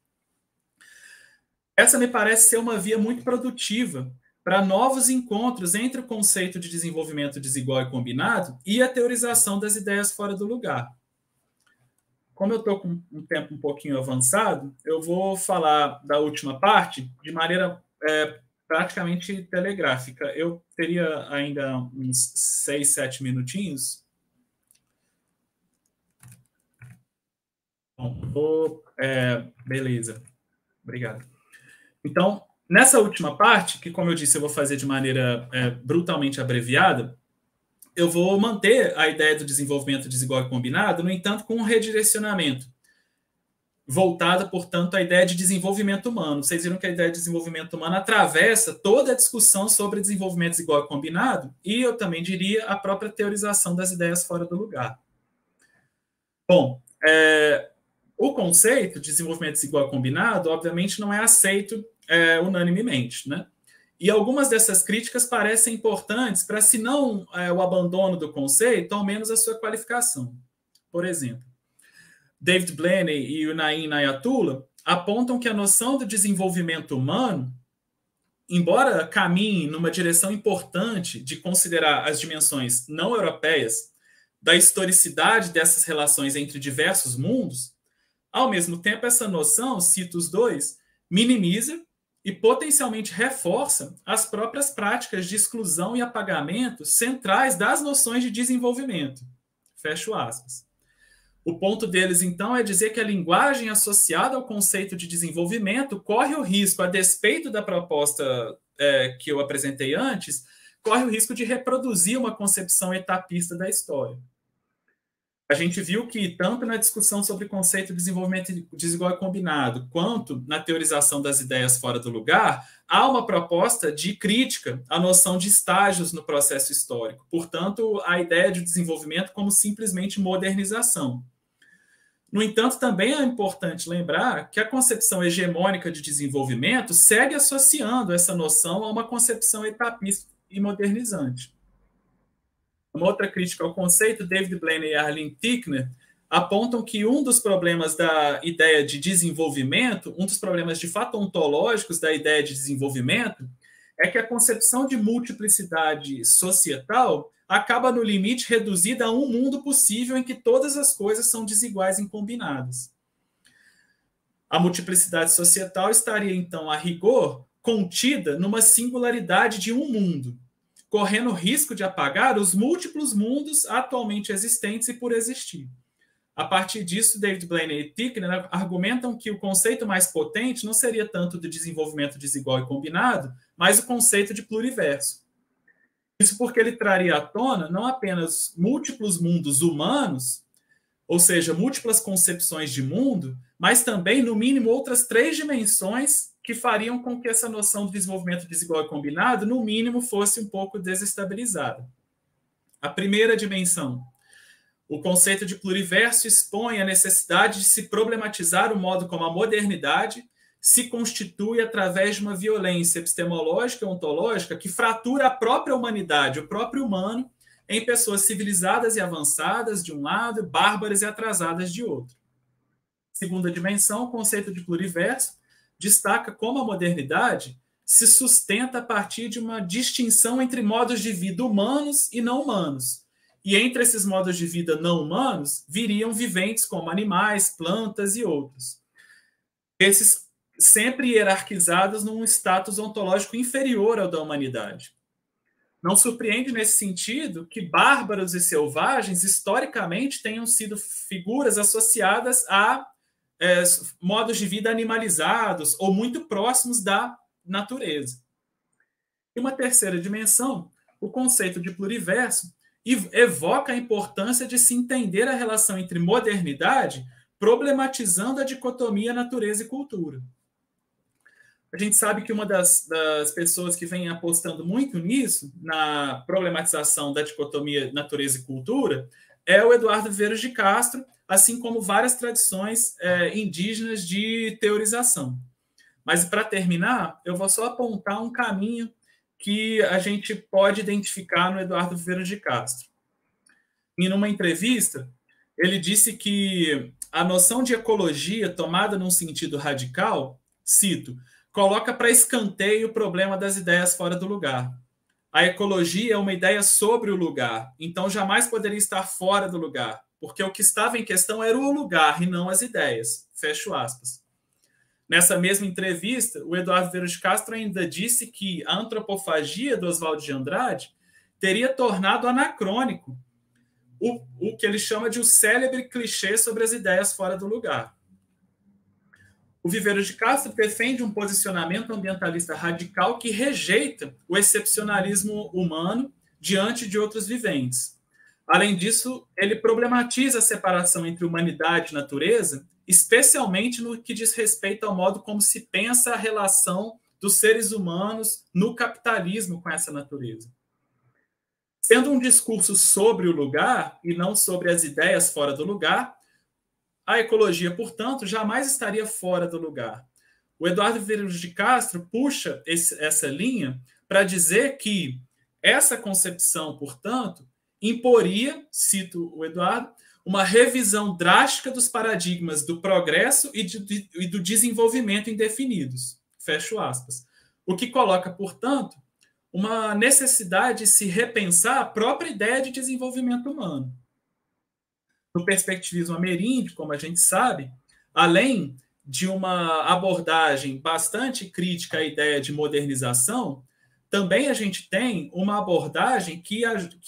Essa me parece ser uma via muito produtiva para novos encontros entre o conceito de desenvolvimento desigual e combinado e a teorização das ideias fora do lugar. Como eu estou com um tempo um pouquinho avançado, eu vou falar da última parte de maneira praticamente telegráfica. Eu teria ainda uns 6, 7 minutinhos. Bom, beleza. Obrigado. Então, nessa última parte, que, como eu disse, eu vou fazer de maneira brutalmente abreviada, eu vou manter a ideia do desenvolvimento desigual e combinado, no entanto, com um redirecionamento, voltada, portanto, à ideia de desenvolvimento humano. Vocês viram que a ideia de desenvolvimento humano atravessa toda a discussão sobre desenvolvimento desigual e combinado, e eu também diria a própria teorização das ideias fora do lugar. Bom, o conceito de desenvolvimento desigual e combinado, obviamente, não é aceito unanimemente, né? E algumas dessas críticas parecem importantes para, se não o abandono do conceito, ao menos a sua qualificação. Por exemplo, David Blaney e o Naim Nayatullah apontam que a noção do desenvolvimento humano, embora caminhe numa direção importante de considerar as dimensões não europeias da historicidade dessas relações entre diversos mundos, ao mesmo tempo essa noção, cito os dois, minimiza e potencialmente reforça as próprias práticas de exclusão e apagamento centrais das noções de desenvolvimento. Fecho aspas. O ponto deles, então, é dizer que a linguagem associada ao conceito de desenvolvimento corre o risco, a despeito da proposta que eu apresentei antes, corre o risco de reproduzir uma concepção etapista da história. A gente viu que, tanto na discussão sobre o conceito de desenvolvimento desigual e combinado, quanto na teorização das ideias fora do lugar, há uma proposta de crítica à noção de estágios no processo histórico. Portanto, a ideia de desenvolvimento como simplesmente modernização. No entanto, também é importante lembrar que a concepção hegemônica de desenvolvimento segue associando essa noção a uma concepção etapista e modernizante. Uma outra crítica ao conceito, David Blaney e Arlene Tickner apontam que um dos problemas da ideia de desenvolvimento, um dos problemas de fato ontológicos da ideia de desenvolvimento, é que a concepção de multiplicidade societal acaba, no limite, reduzida a um mundo possível em que todas as coisas são desiguais e incombinadas. A multiplicidade societal estaria, então, a rigor, contida numa singularidade de um mundo, correndo o risco de apagar os múltiplos mundos atualmente existentes e por existir. A partir disso, David Blaney e Tickner argumentam que o conceito mais potente não seria tanto do desenvolvimento desigual e combinado, mas o conceito de pluriverso. Isso porque ele traria à tona não apenas múltiplos mundos humanos, ou seja, múltiplas concepções de mundo, mas também, no mínimo, outras 3 dimensões que fariam com que essa noção de desenvolvimento desigual e combinado, no mínimo, fosse um pouco desestabilizada. A primeira dimensão. O conceito de pluriverso expõe a necessidade de se problematizar o modo como a modernidade se constitui através de uma violência epistemológica e ontológica que fratura a própria humanidade, o próprio humano, em pessoas civilizadas e avançadas de um lado, bárbaras e atrasadas de outro. Segunda dimensão, o conceito de pluriverso destaca como a modernidade se sustenta a partir de uma distinção entre modos de vida humanos e não humanos. E entre esses modos de vida não humanos, viriam viventes como animais, plantas e outros. Esses sempre hierarquizados num status ontológico inferior ao da humanidade. Não surpreende nesse sentido que bárbaros e selvagens, historicamente, tenham sido figuras associadas a modos de vida animalizados ou muito próximos da natureza. E uma terceira dimensão, o conceito de pluriverso, evoca a importância de se entender a relação entre modernidade, problematizando a dicotomia natureza e cultura. A gente sabe que uma das pessoas que vem apostando muito nisso, na problematização da dicotomia natureza e cultura, é o Eduardo Viveiros de Castro, assim como várias tradições indígenas de teorização. Mas, para terminar, eu vou só apontar um caminho que a gente pode identificar no Eduardo Viveiros de Castro. Em uma entrevista, ele disse que a noção de ecologia, tomada num sentido radical, cito, coloca para escanteio o problema das ideias fora do lugar. A ecologia é uma ideia sobre o lugar, então jamais poderia estar fora do lugar, porque o que estava em questão era o lugar e não as ideias. Fecho aspas. Nessa mesma entrevista, o Eduardo Viveiros de Castro ainda disse que a antropofagia do Oswald de Andrade teria tornado anacrônico o que ele chama de o célebre clichê sobre as ideias fora do lugar. O Viveiros de Castro defende um posicionamento ambientalista radical que rejeita o excepcionalismo humano diante de outros viventes. Além disso, ele problematiza a separação entre humanidade e natureza, especialmente no que diz respeito ao modo como se pensa a relação dos seres humanos no capitalismo com essa natureza. Sendo um discurso sobre o lugar e não sobre as ideias fora do lugar, a ecologia, portanto, jamais estaria fora do lugar. O Eduardo Viveiros de Castro puxa essa linha para dizer que essa concepção, portanto, imporia, cito o Eduardo, uma revisão drástica dos paradigmas do progresso e do desenvolvimento indefinidos. Fecho aspas. O que coloca, portanto, uma necessidade de se repensar a própria ideia de desenvolvimento humano. No perspectivismo ameríndio, como a gente sabe, além de uma abordagem bastante crítica à ideia de modernização, também a gente tem uma abordagem que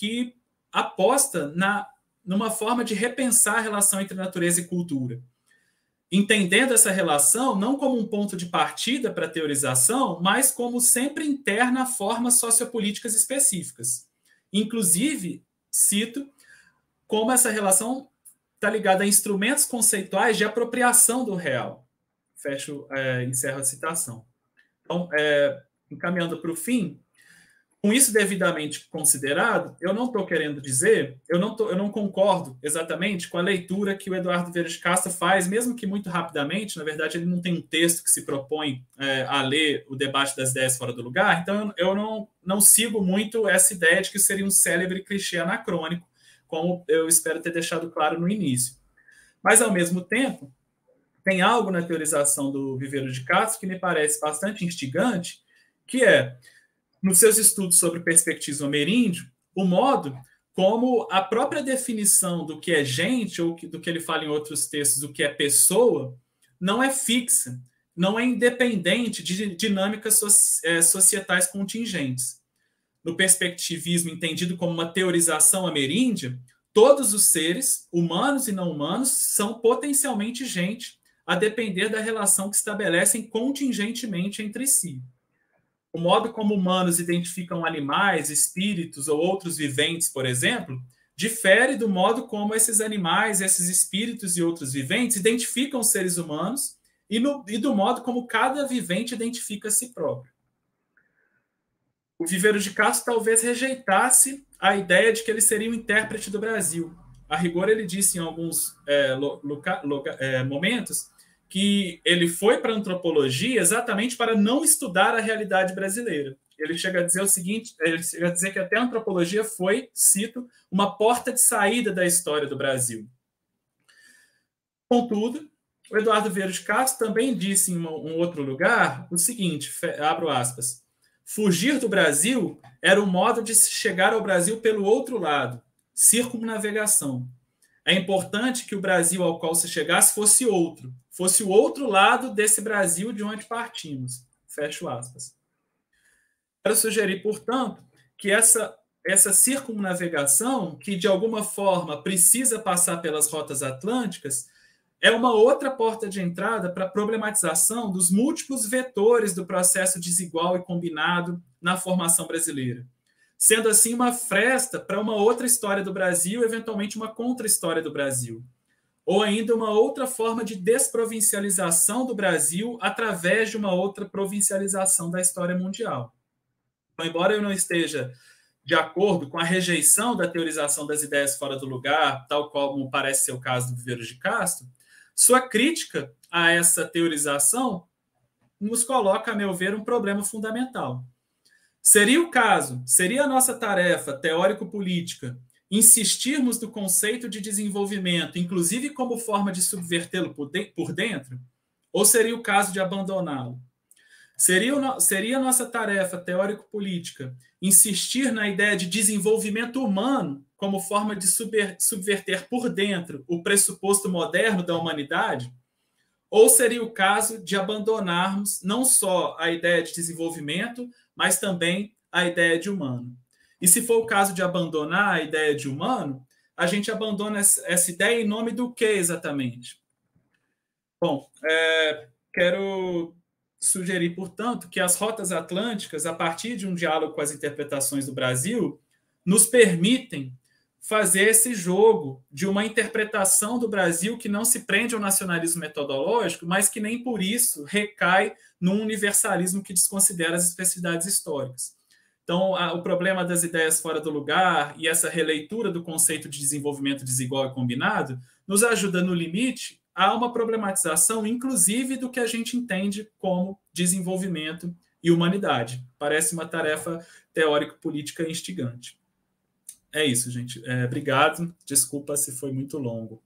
aposta numa forma de repensar a relação entre natureza e cultura, entendendo essa relação não como um ponto de partida para a teorização, mas como sempre interna a formas sociopolíticas específicas. Inclusive, cito, como essa relação está ligada a instrumentos conceituais de apropriação do real. Encerro a citação. Então, encaminhando para o fim, com isso devidamente considerado, eu não estou querendo dizer, eu não concordo exatamente com a leitura que o Eduardo Viveiros de Castro faz, mesmo que muito rapidamente. Na verdade, ele não tem um texto que se propõe a ler o debate das ideias fora do lugar, então eu não sigo muito essa ideia de que seria um célebre clichê anacrônico, como eu espero ter deixado claro no início. Mas, ao mesmo tempo, tem algo na teorização do Viveiro de Castro que me parece bastante instigante, que é, nos seus estudos sobre perspectivismo ameríndio, o modo como a própria definição do que é gente, ou do que ele fala em outros textos, do que é pessoa, não é fixa, não é independente de dinâmicas societais contingentes. No perspectivismo entendido como uma teorização ameríndia, todos os seres, humanos e não humanos, são potencialmente gente, a depender da relação que estabelecem contingentemente entre si. O modo como humanos identificam animais, espíritos ou outros viventes, por exemplo, difere do modo como esses animais, esses espíritos e outros viventes identificam os seres humanos e do modo como cada vivente identifica a si próprio. O Viveiro de Castro talvez rejeitasse a ideia de que ele seria o intérprete do Brasil. A rigor, ele disse em alguns momentos que ele foi para a antropologia exatamente para não estudar a realidade brasileira. Ele chega a dizer o seguinte, ele chega a dizer que até a antropologia foi, cito, uma porta de saída da história do Brasil. Contudo, o Eduardo Viveiro de Castro também disse em um outro lugar o seguinte, abro aspas, fugir do Brasil era um modo de se chegar ao Brasil pelo outro lado, circunnavegação. É importante que o Brasil ao qual se chegasse fosse o outro lado desse Brasil de onde partimos. Fecho aspas. Quero sugerir, portanto, que essa circunnavegação, que de alguma forma precisa passar pelas rotas atlânticas, é uma outra porta de entrada para a problematização dos múltiplos vetores do processo desigual e combinado na formação brasileira, sendo assim uma fresta para uma outra história do Brasil, eventualmente uma contra-história do Brasil, ou ainda uma outra forma de desprovincialização do Brasil através de uma outra provincialização da história mundial. Então, embora eu não esteja de acordo com a rejeição da teorização das ideias fora do lugar, tal como parece ser o caso do Viveiro de Castro, sua crítica a essa teorização nos coloca, a meu ver, um problema fundamental. Seria a nossa tarefa teórico-política insistirmos no conceito de desenvolvimento, inclusive como forma de subvertê-lo por dentro? Ou seria o caso de abandoná-lo? Seria a nossa tarefa teórico-política insistir na ideia de desenvolvimento humano como forma de subverter por dentro o pressuposto moderno da humanidade? Ou seria o caso de abandonarmos não só a ideia de desenvolvimento, mas também a ideia de humano? E se for o caso de abandonar a ideia de humano, a gente abandona essa ideia em nome do que exatamente? Bom, quero sugerir, portanto, que as rotas atlânticas, a partir de um diálogo com as interpretações do Brasil, nos permitem fazer esse jogo de uma interpretação do Brasil que não se prende ao nacionalismo metodológico, mas que nem por isso recai num universalismo que desconsidera as especificidades históricas. Então, o problema das ideias fora do lugar e essa releitura do conceito de desenvolvimento desigual e combinado nos ajuda, no limite, a uma problematização, inclusive, do que a gente entende como desenvolvimento e humanidade. Parece uma tarefa teórico-política instigante. É isso, gente. Obrigado. Desculpa se foi muito longo.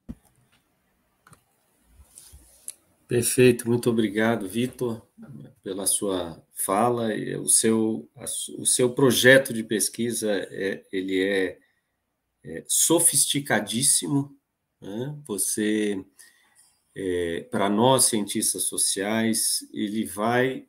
Perfeito. Muito obrigado, Vitor, pela sua fala. O seu projeto de pesquisa ele é sofisticadíssimo, né? Você, para nós, cientistas sociais, ele vai...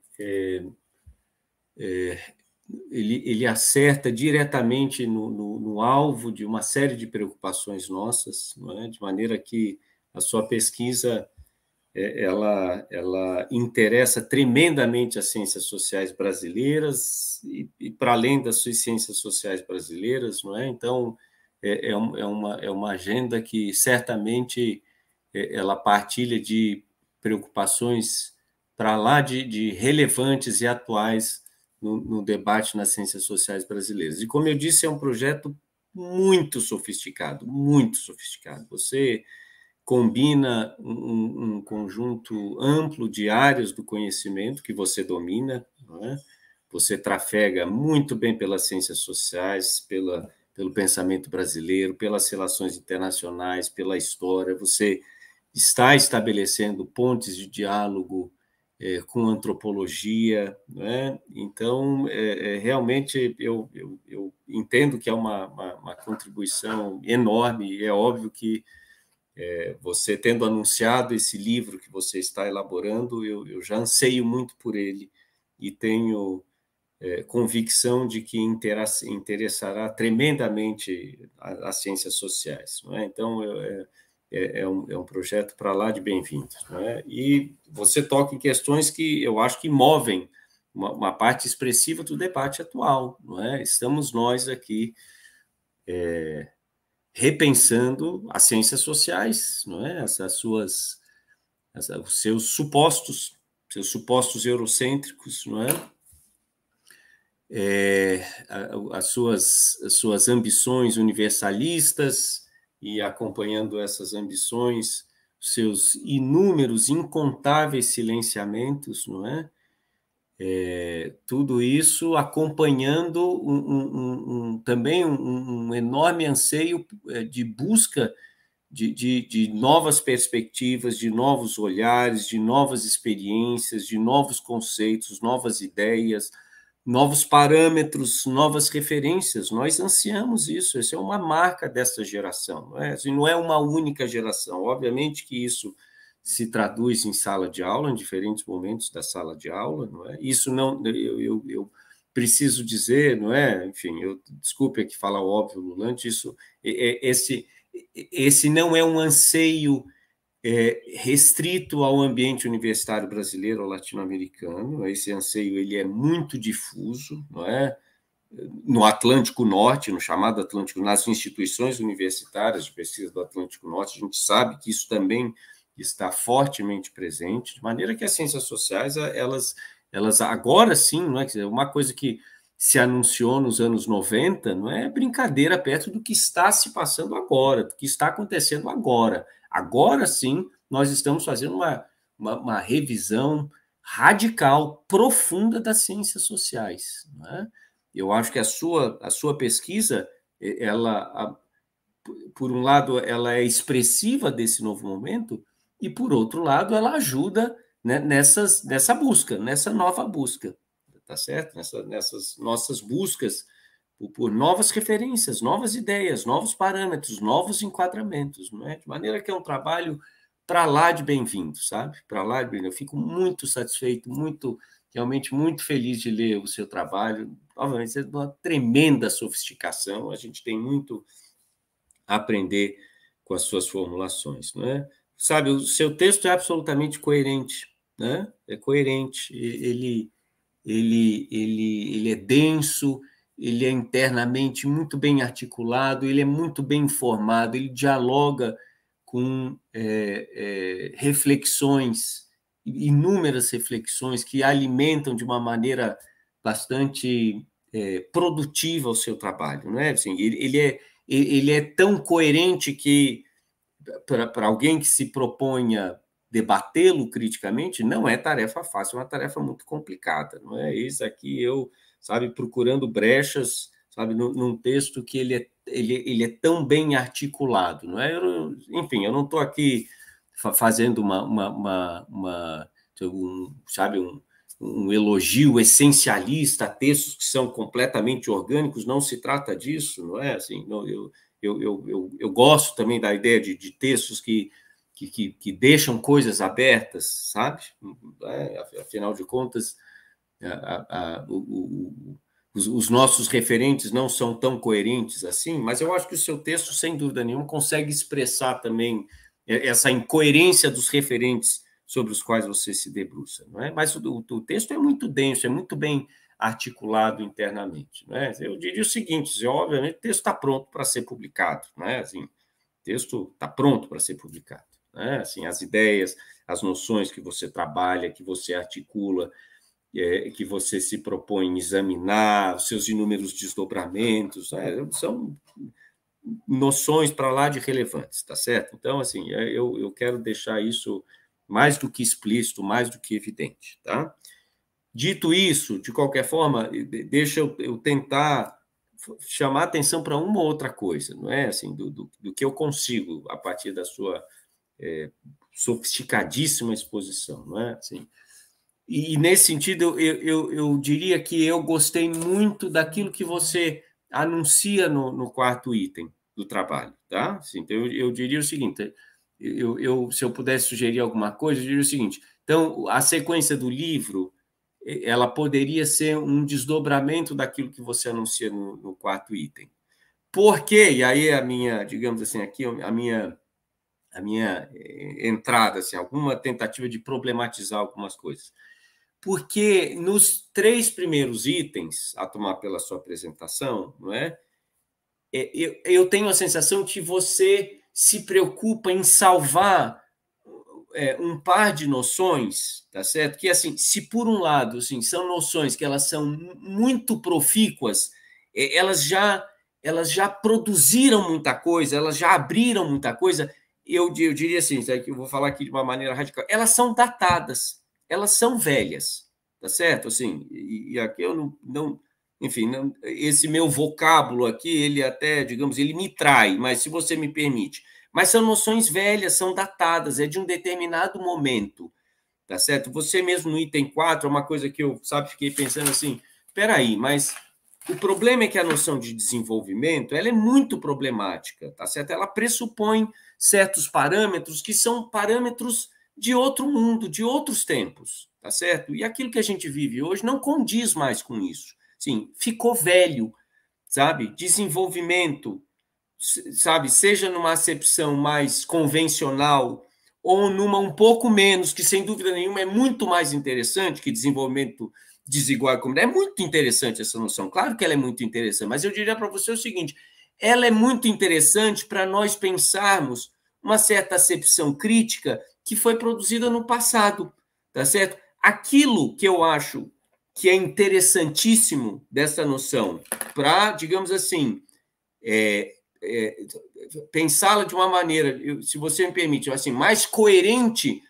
Ele acerta diretamente no alvo de uma série de preocupações nossas, não é? De maneira que a sua pesquisa ela interessa tremendamente as ciências sociais brasileiras e para além das suas ciências sociais brasileiras, não é? Então, é uma agenda que certamente ela partilha de preocupações para lá de relevantes e atuais no debate nas ciências sociais brasileiras. E, como eu disse, é um projeto muito sofisticado, muito sofisticado. Você combina um conjunto amplo de áreas do conhecimento que você domina, não é? Você trafega muito bem pelas ciências sociais, pelo pensamento brasileiro, pelas relações internacionais, pela história. Você está estabelecendo pontes de diálogo com antropologia, né? Então, realmente, eu entendo que é uma contribuição enorme, e é óbvio que você, tendo anunciado esse livro que você está elaborando, eu já anseio muito por ele, e tenho convicção de que interessará tremendamente as ciências sociais, não é? Então, é um projeto para lá de bem-vindos, não é? E você toca em questões que eu acho que movem uma parte expressiva do debate atual, não é? Estamos nós aqui repensando as ciências sociais, não é? Os seus supostos eurocêntricos, não é? As suas ambições universalistas, e acompanhando essas ambições, seus inúmeros, incontáveis silenciamentos, não é? Tudo isso acompanhando também um enorme anseio de busca de novas perspectivas, de novos olhares, de novas experiências, de novos conceitos, novas ideias, novos parâmetros, novas referências. Nós ansiamos isso, essa é uma marca dessa geração, não é? Assim, não é uma única geração. Obviamente que isso se traduz em sala de aula, em diferentes momentos da sala de aula, não é? Isso não, eu preciso dizer, não é? Enfim, desculpe aqui falar o óbvio, Lulante, esse não é um anseio restrito ao ambiente universitário brasileiro ou latino-americano. Esse anseio ele é muito difuso, não é? No Atlântico Norte, no chamado Atlântico, nas instituições universitárias de pesquisa do Atlântico Norte, a gente sabe que isso também está fortemente presente, de maneira que as ciências sociais, elas agora sim, não é? Uma coisa que se anunciou nos anos 90 não é brincadeira perto do que está se passando agora, do que está acontecendo agora. Agora sim, nós estamos fazendo uma revisão radical, profunda das ciências sociais, não é? Eu acho que a sua pesquisa, por um lado, ela é expressiva desse novo momento, e, por outro lado, ela ajuda, né, nessa busca, nessa nova busca, tá certo? Nessas nossas buscas por novas referências, novas ideias, novos parâmetros, novos enquadramentos, não é? De maneira que é um trabalho para lá de bem-vindo, sabe? Para lá de bem-vindo. Eu fico muito satisfeito, realmente muito feliz de ler o seu trabalho. Obviamente, é de uma tremenda sofisticação, a gente tem muito a aprender com as suas formulações, não é? Sabe, o seu texto é absolutamente coerente, né? É coerente, ele é denso, ele é internamente muito bem articulado, ele é muito bem informado, ele dialoga com reflexões, inúmeras reflexões que alimentam de uma maneira bastante produtiva o seu trabalho, não é? Assim, ele é tão coerente que, para alguém que se proponha debatê-lo criticamente, não é tarefa fácil, é uma tarefa muito complicada, não é? Isso aqui sabe, procurando brechas, sabe, num texto que ele é tão bem articulado, não é? Enfim, eu não estou aqui fazendo um elogio essencialista a textos que são completamente orgânicos, não se trata disso, não é? Assim, não, eu gosto também da ideia de textos que deixam coisas abertas, sabe? Afinal de contas, os nossos referentes não são tão coerentes assim, mas eu acho que o seu texto, sem dúvida nenhuma, consegue expressar também essa incoerência dos referentes sobre os quais você se debruça, não é? Mas o texto é muito denso, é muito bem articulado internamente, não é? Eu diria o seguinte: obviamente, o texto está pronto para ser publicado, não é? Assim, o texto está pronto para ser publicado, né? Assim, as ideias, as noções que você trabalha, que você articula, que você se propõe examinar, os seus inúmeros desdobramentos, né? São noções para lá de relevantes, tá certo? Então, assim, eu quero deixar isso mais do que explícito, mais do que evidente, tá? Dito isso, de qualquer forma, deixa eu tentar chamar atenção para uma ou outra coisa, não é? Assim, do que eu consigo a partir da sua sofisticadíssima exposição, não é? Assim, e nesse sentido, eu diria que eu gostei muito daquilo que você anuncia no quarto item do trabalho, tá? Assim, então, eu diria o seguinte, se eu pudesse sugerir alguma coisa, eu diria o seguinte, então, a sequência do livro, ela poderia ser um desdobramento daquilo que você anuncia no quarto item. Por quê? E aí a minha, digamos assim, aqui a minha entrada, assim, alguma tentativa de problematizar algumas coisas. Porque nos 3 primeiros itens, a tomar pela sua apresentação, não é? Eu tenho a sensação que você se preocupa em salvar um par de noções, tá certo? Que, assim, se por um lado, assim, são noções que elas são muito profícuas, elas já produziram muita coisa, elas já abriram muita coisa, eu diria assim, eu vou falar aqui de uma maneira radical, elas são datadas, elas são velhas, tá certo? Assim, e aqui eu não enfim, esse meu vocábulo aqui, ele até, digamos, ele me trai, mas se você me permite. Mas são noções velhas, são datadas, é de um determinado momento, tá certo? Você mesmo no item 4, é uma coisa que eu, fiquei pensando assim, espera aí, mas o problema é que a noção de desenvolvimento, ela é muito problemática, tá certo? Ela pressupõe certos parâmetros que são parâmetros de outro mundo, de outros tempos, tá certo? E aquilo que a gente vive hoje não condiz mais com isso. Sim, ficou velho, sabe? Desenvolvimento, sabe? Seja numa acepção mais convencional ou numa um pouco menos, que sem dúvida nenhuma é muito mais interessante que desenvolvimento desigual e comunidade. É muito interessante essa noção, claro que ela é muito interessante, mas eu diria para você o seguinte, ela é muito interessante para nós pensarmos uma certa acepção crítica que foi produzida no passado, tá certo? Aquilo que eu acho que é interessantíssimo dessa noção para, digamos assim, pensá-la de uma maneira, se você me permite, assim, mais coerente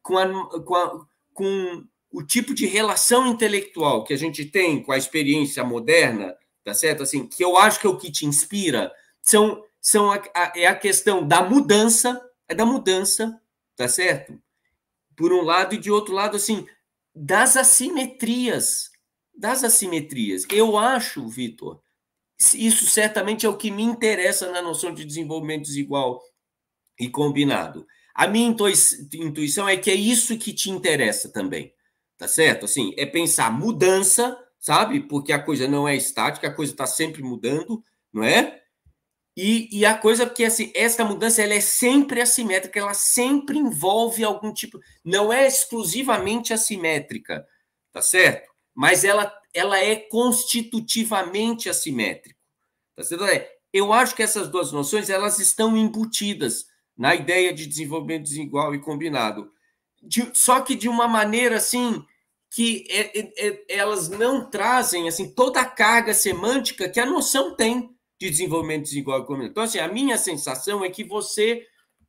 com o tipo de relação intelectual que a gente tem com a experiência moderna, tá certo? Assim, que eu acho que é o que te inspira, é a questão da mudança, tá certo? Por um lado, e de outro lado, assim, das assimetrias. Eu acho, Vitor, isso certamente é o que me interessa na noção de desenvolvimento desigual e combinado. A minha intuição é que é isso que te interessa também, tá certo? Assim, é pensar mudança, sabe? Porque a coisa não é estática, a coisa está sempre mudando, não é? E a coisa, porque assim, essa mudança ela é sempre assimétrica, ela sempre envolve algum tipo, não é exclusivamente assimétrica, tá certo? Mas ela é constitutivamente assimétrica, tá certo? Eu acho que essas duas noções elas estão embutidas na ideia de desenvolvimento desigual e combinado, só que de uma maneira assim que elas não trazem assim toda a carga semântica que a noção tem de desenvolvimento desigual e combinado. Então, assim, a minha sensação é que você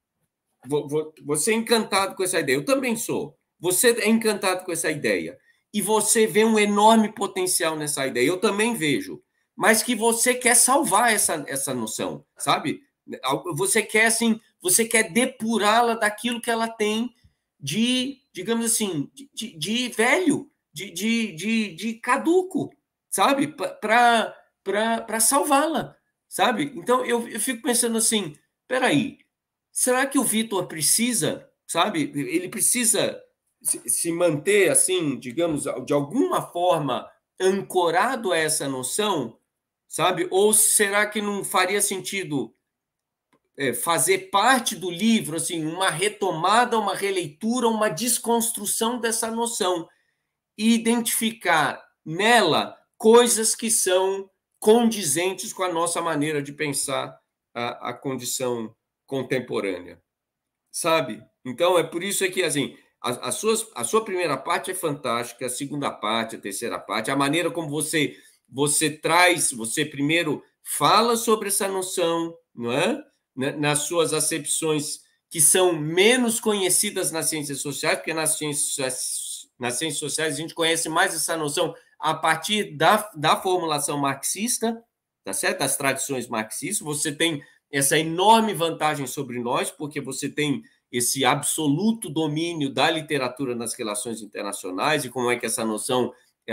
é encantado com essa ideia. Eu também sou. Você é encantado com essa ideia. E você vê um enorme potencial nessa ideia. Eu também vejo. Mas que você quer salvar essa noção, sabe? Você quer, assim, depurá-la daquilo que ela tem de, digamos assim, de velho, de caduco, sabe? Para salvá-la, sabe? Então, eu fico pensando assim, peraí, será que o Vitor precisa, sabe? Ele precisa se manter, assim, digamos, de alguma forma ancorado a essa noção, sabe? Ou será que não faria sentido fazer parte do livro, assim, uma retomada, uma releitura, uma desconstrução dessa noção e identificar nela coisas que são condizentes com a nossa maneira de pensar a condição contemporânea, sabe? Então, é por isso que, assim, a sua primeira parte é fantástica, a segunda parte, a terceira parte, a maneira como você traz, você primeiro fala sobre essa noção, não é? Nas suas acepções que são menos conhecidas nas ciências sociais, porque nas ciências sociais a gente conhece mais essa noção a partir da formulação marxista, tá certo? Das tradições marxistas. Você tem essa enorme vantagem sobre nós, porque você tem esse absoluto domínio da literatura nas relações internacionais e como é que essa noção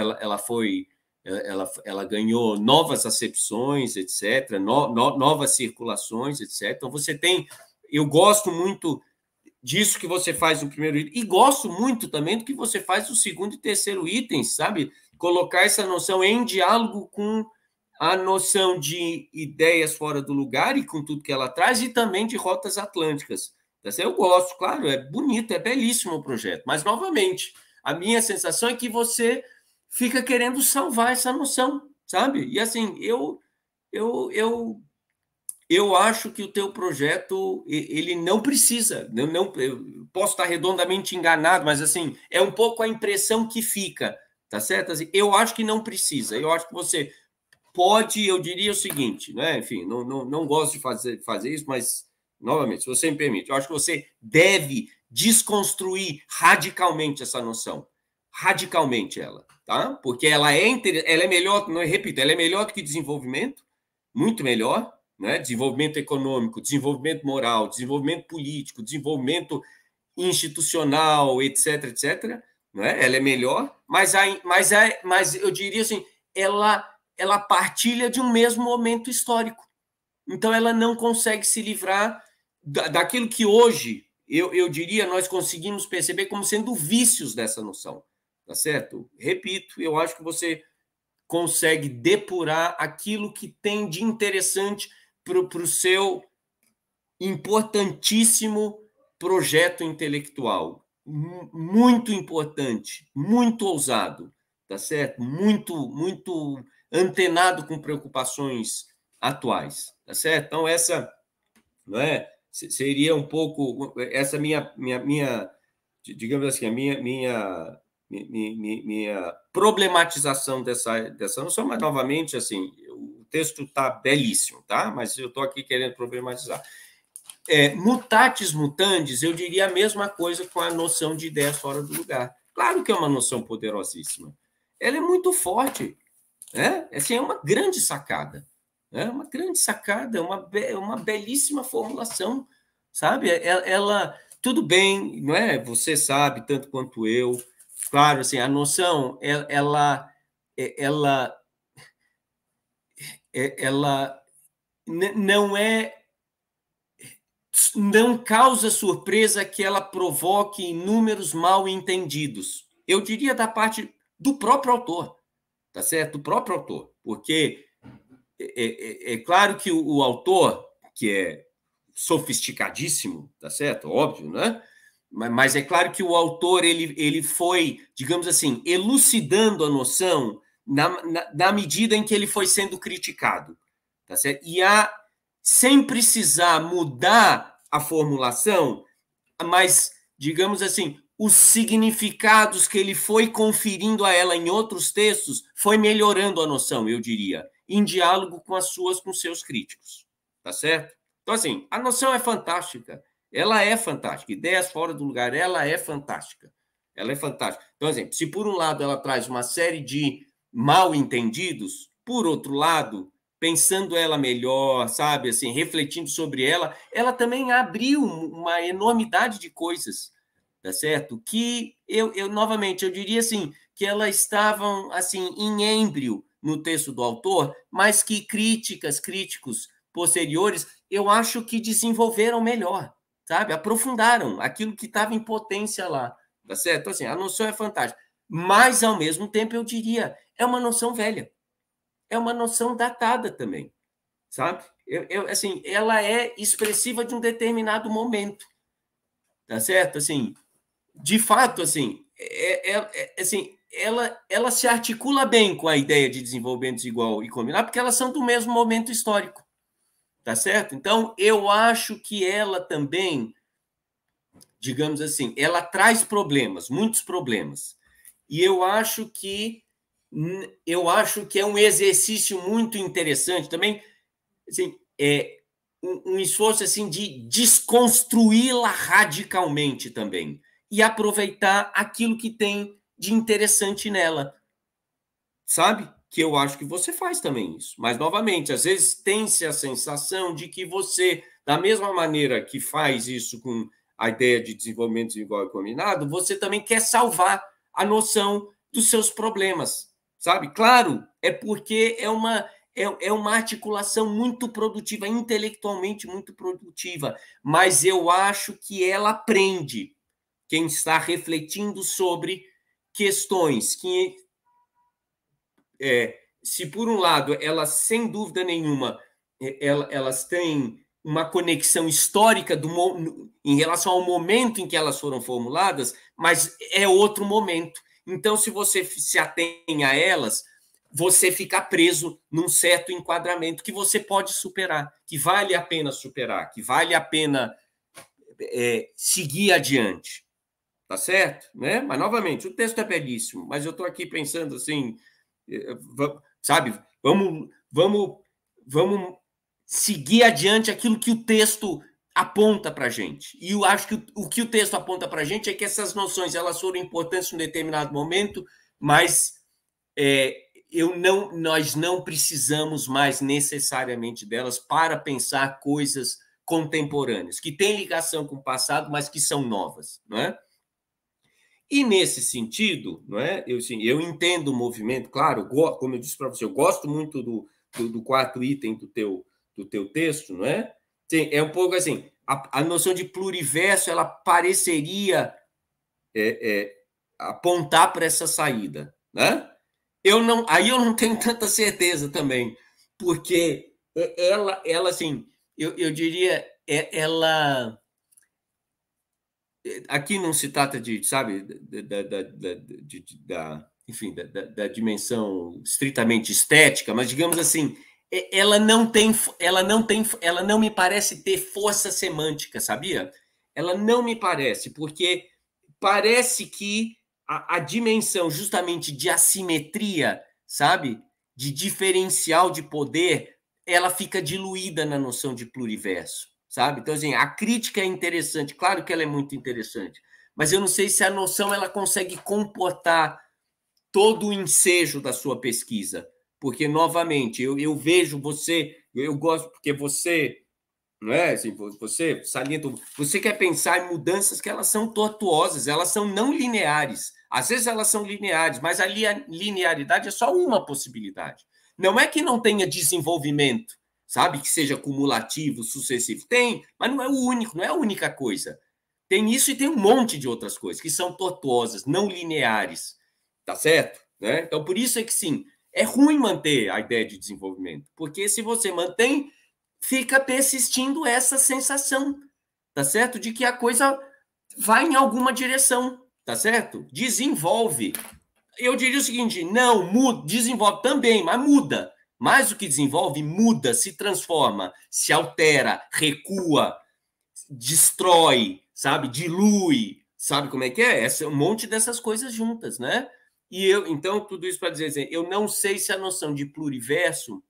ela ganhou novas acepções, etc., novas circulações, etc. Então, você tem... Eu gosto muito disso que você faz no primeiro item, e gosto muito também do que você faz no segundo e terceiro itens, sabe? Colocar essa noção em diálogo com a noção de ideias fora do lugar e com tudo que ela traz, e também de rotas atlânticas. Eu gosto, claro, é bonito, é belíssimo o projeto, mas, novamente, a minha sensação é que você fica querendo salvar essa noção, sabe? E, assim, eu acho que o teu projeto, ele não precisa, eu posso estar redondamente enganado, mas, assim, é um pouco a impressão que fica, tá certo? Assim, eu acho que não precisa, eu acho que você pode, eu diria o seguinte, né? Enfim, não gosto de fazer isso, mas, novamente, se você me permite, eu acho que você deve desconstruir radicalmente essa noção, radicalmente ela, tá? Porque ela é melhor, não, repito, ela é melhor do que desenvolvimento, muito melhor, né? Desenvolvimento econômico, desenvolvimento moral, desenvolvimento político, desenvolvimento institucional, etc, etc, né? Ela é melhor, mas eu diria assim, ela partilha de um mesmo momento histórico. Então, ela não consegue se livrar daquilo que hoje, eu diria, nós conseguimos perceber como sendo vícios dessa noção. Tá certo? Repito, eu acho que você consegue depurar aquilo que tem de interessante para o seu importantíssimo projeto intelectual. Muito importante, muito ousado, tá certo? Muito antenado com preocupações atuais, tá certo? Então, essa, não é, seria um pouco essa minha digamos assim, a minha problematização dessa noção, mas, novamente, assim, o texto está belíssimo, tá? Mas eu estou aqui querendo problematizar. Mutatis mutandis, eu diria a mesma coisa com a noção de ideias fora do lugar. Claro que é uma noção poderosíssima. Ela é muito forte, né? Assim, é uma grande sacada. É uma grande sacada, uma belíssima formulação, sabe? Ela, tudo bem, não é? Você sabe, tanto quanto eu. Claro, assim, a noção, ela não causa surpresa que ela provoque inúmeros mal-entendidos. Eu diria da parte do próprio autor, tá certo? Do próprio autor, porque é claro que o autor, que é sofisticadíssimo, tá certo? Óbvio, né? Mas é claro que o autor ele foi, digamos assim, elucidando a noção na medida em que ele foi sendo criticado, tá certo? E sem precisar mudar a formulação, mas, digamos assim, os significados que ele foi conferindo a ela em outros textos foi melhorando a noção, eu diria, em diálogo com seus críticos, tá certo? Então, assim, a noção é fantástica, ela é fantástica, ideias fora do lugar, ela é fantástica, ela é fantástica. Então, exemplo, se por um lado ela traz uma série de mal-entendidos, por outro lado, pensando ela melhor, sabe, assim, refletindo sobre ela também abriu uma enormidade de coisas, tá certo? Que novamente, eu diria assim, que elas estavam, assim, em êmbrio no texto do autor, mas que críticos posteriores, eu acho que desenvolveram melhor, sabe? Aprofundaram aquilo que estava em potência lá, tá certo? Então, assim, a noção é fantástica, mas, ao mesmo tempo, eu diria, é uma noção velha, é uma noção datada também, sabe? Assim, ela é expressiva de um determinado momento, tá certo? Assim, de fato, assim, assim, ela se articula bem com a ideia de desenvolvimento desigual e combinado, porque elas são do mesmo momento histórico, tá certo? Então, eu acho que ela também, digamos assim, ela traz problemas, muitos problemas, e eu acho que é um exercício muito interessante também, assim, um esforço assim de desconstruí-la radicalmente também e aproveitar aquilo que tem de interessante nela, sabe? que eu acho que você faz também isso. Mas, novamente, às vezes tem-se a sensação de que você, da mesma maneira que faz isso com a ideia de desenvolvimento desigual e combinado, você também quer salvar a noção dos seus problemas, sabe? Claro, é porque é uma articulação muito produtiva, intelectualmente muito produtiva, mas eu acho que ela aprende quem está refletindo sobre questões que, se por um lado elas, sem dúvida nenhuma, elas têm uma conexão histórica em relação ao momento em que elas foram formuladas, mas é outro momento. Então, se você se atém a elas, você fica preso num certo enquadramento que você pode superar, que vale a pena superar, que vale a pena seguir adiante. Tá certo? Né? Mas, novamente, o texto é belíssimo, mas eu estou aqui pensando assim, sabe, vamos seguir adiante aquilo que o texto aponta para a gente. E eu acho que o que o texto aponta para a gente é que essas noções elas foram importantes em um determinado momento, mas nós não precisamos mais necessariamente delas para pensar coisas contemporâneas, que têm ligação com o passado, mas que são novas, não é? E, nesse sentido, não é? Eu entendo o movimento, claro, como eu disse para você, eu gosto muito do quarto item do teu texto, não é? É um pouco assim, a noção de pluriverso, ela pareceria apontar para essa saída, né? Aí eu não tenho tanta certeza também, porque ela assim, eu diria, ela... Aqui não se trata de, sabe, enfim, da dimensão estritamente estética, mas, digamos assim, ela não me parece ter força semântica, sabia? Ela não me parece, porque parece que a dimensão justamente de assimetria, sabe, de diferencial de poder, ela fica diluída na noção de pluriverso, sabe? Então, assim, a crítica é interessante, claro que ela é muito interessante, mas eu não sei se a noção ela consegue comportar todo o ensejo da sua pesquisa, porque, novamente, eu vejo você, eu gosto, porque você, não é? Assim, você salienta, você quer pensar em mudanças que elas são tortuosas, elas são não lineares. Às vezes elas são lineares, mas a linearidade é só uma possibilidade. Não é que não tenha desenvolvimento, sabe? Que seja cumulativo, sucessivo. Tem, mas não é o único, não é a única coisa. Tem isso e tem um monte de outras coisas que são tortuosas, não lineares. Tá certo? Né? Então, por isso é que, sim, é ruim manter a ideia de desenvolvimento, porque se você mantém, fica persistindo essa sensação, tá certo? De que a coisa vai em alguma direção, tá certo? Desenvolve. Eu diria o seguinte, não, muda, desenvolve também, mas muda. Mais do que desenvolve, muda, se transforma, se altera, recua, destrói, sabe? Dilui, sabe como é que é? É um monte dessas coisas juntas, né? E então, tudo isso para dizer assim, eu não sei se a noção de pluriverso,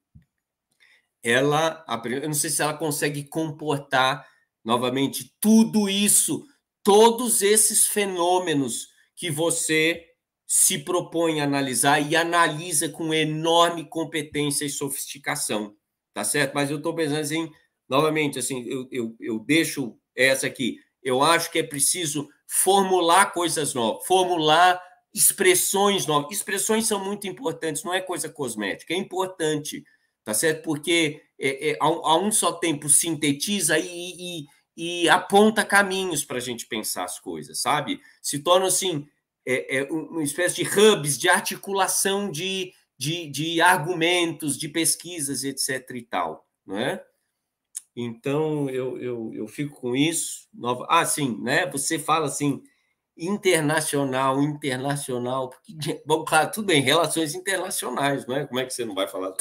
eu não sei se ela consegue comportar, novamente, tudo isso, todos esses fenômenos que você se propõe a analisar e analisa com enorme competência e sofisticação, tá certo? Mas eu estou pensando assim, novamente, assim, eu deixo essa aqui. Eu acho que é preciso formular coisas novas, formular expressões novas. Expressões são muito importantes, não é coisa cosmética, é importante, tá certo? Porque a um só tempo sintetiza e aponta caminhos para a gente pensar as coisas, sabe? Se torna, assim, uma espécie de hubs de articulação de argumentos, de pesquisas, etc. e tal, não é? Então, eu fico com isso. Sim, né? Você fala assim, internacional, porque, bom, claro, tudo bem, relações internacionais, não é? Como é que você não vai falar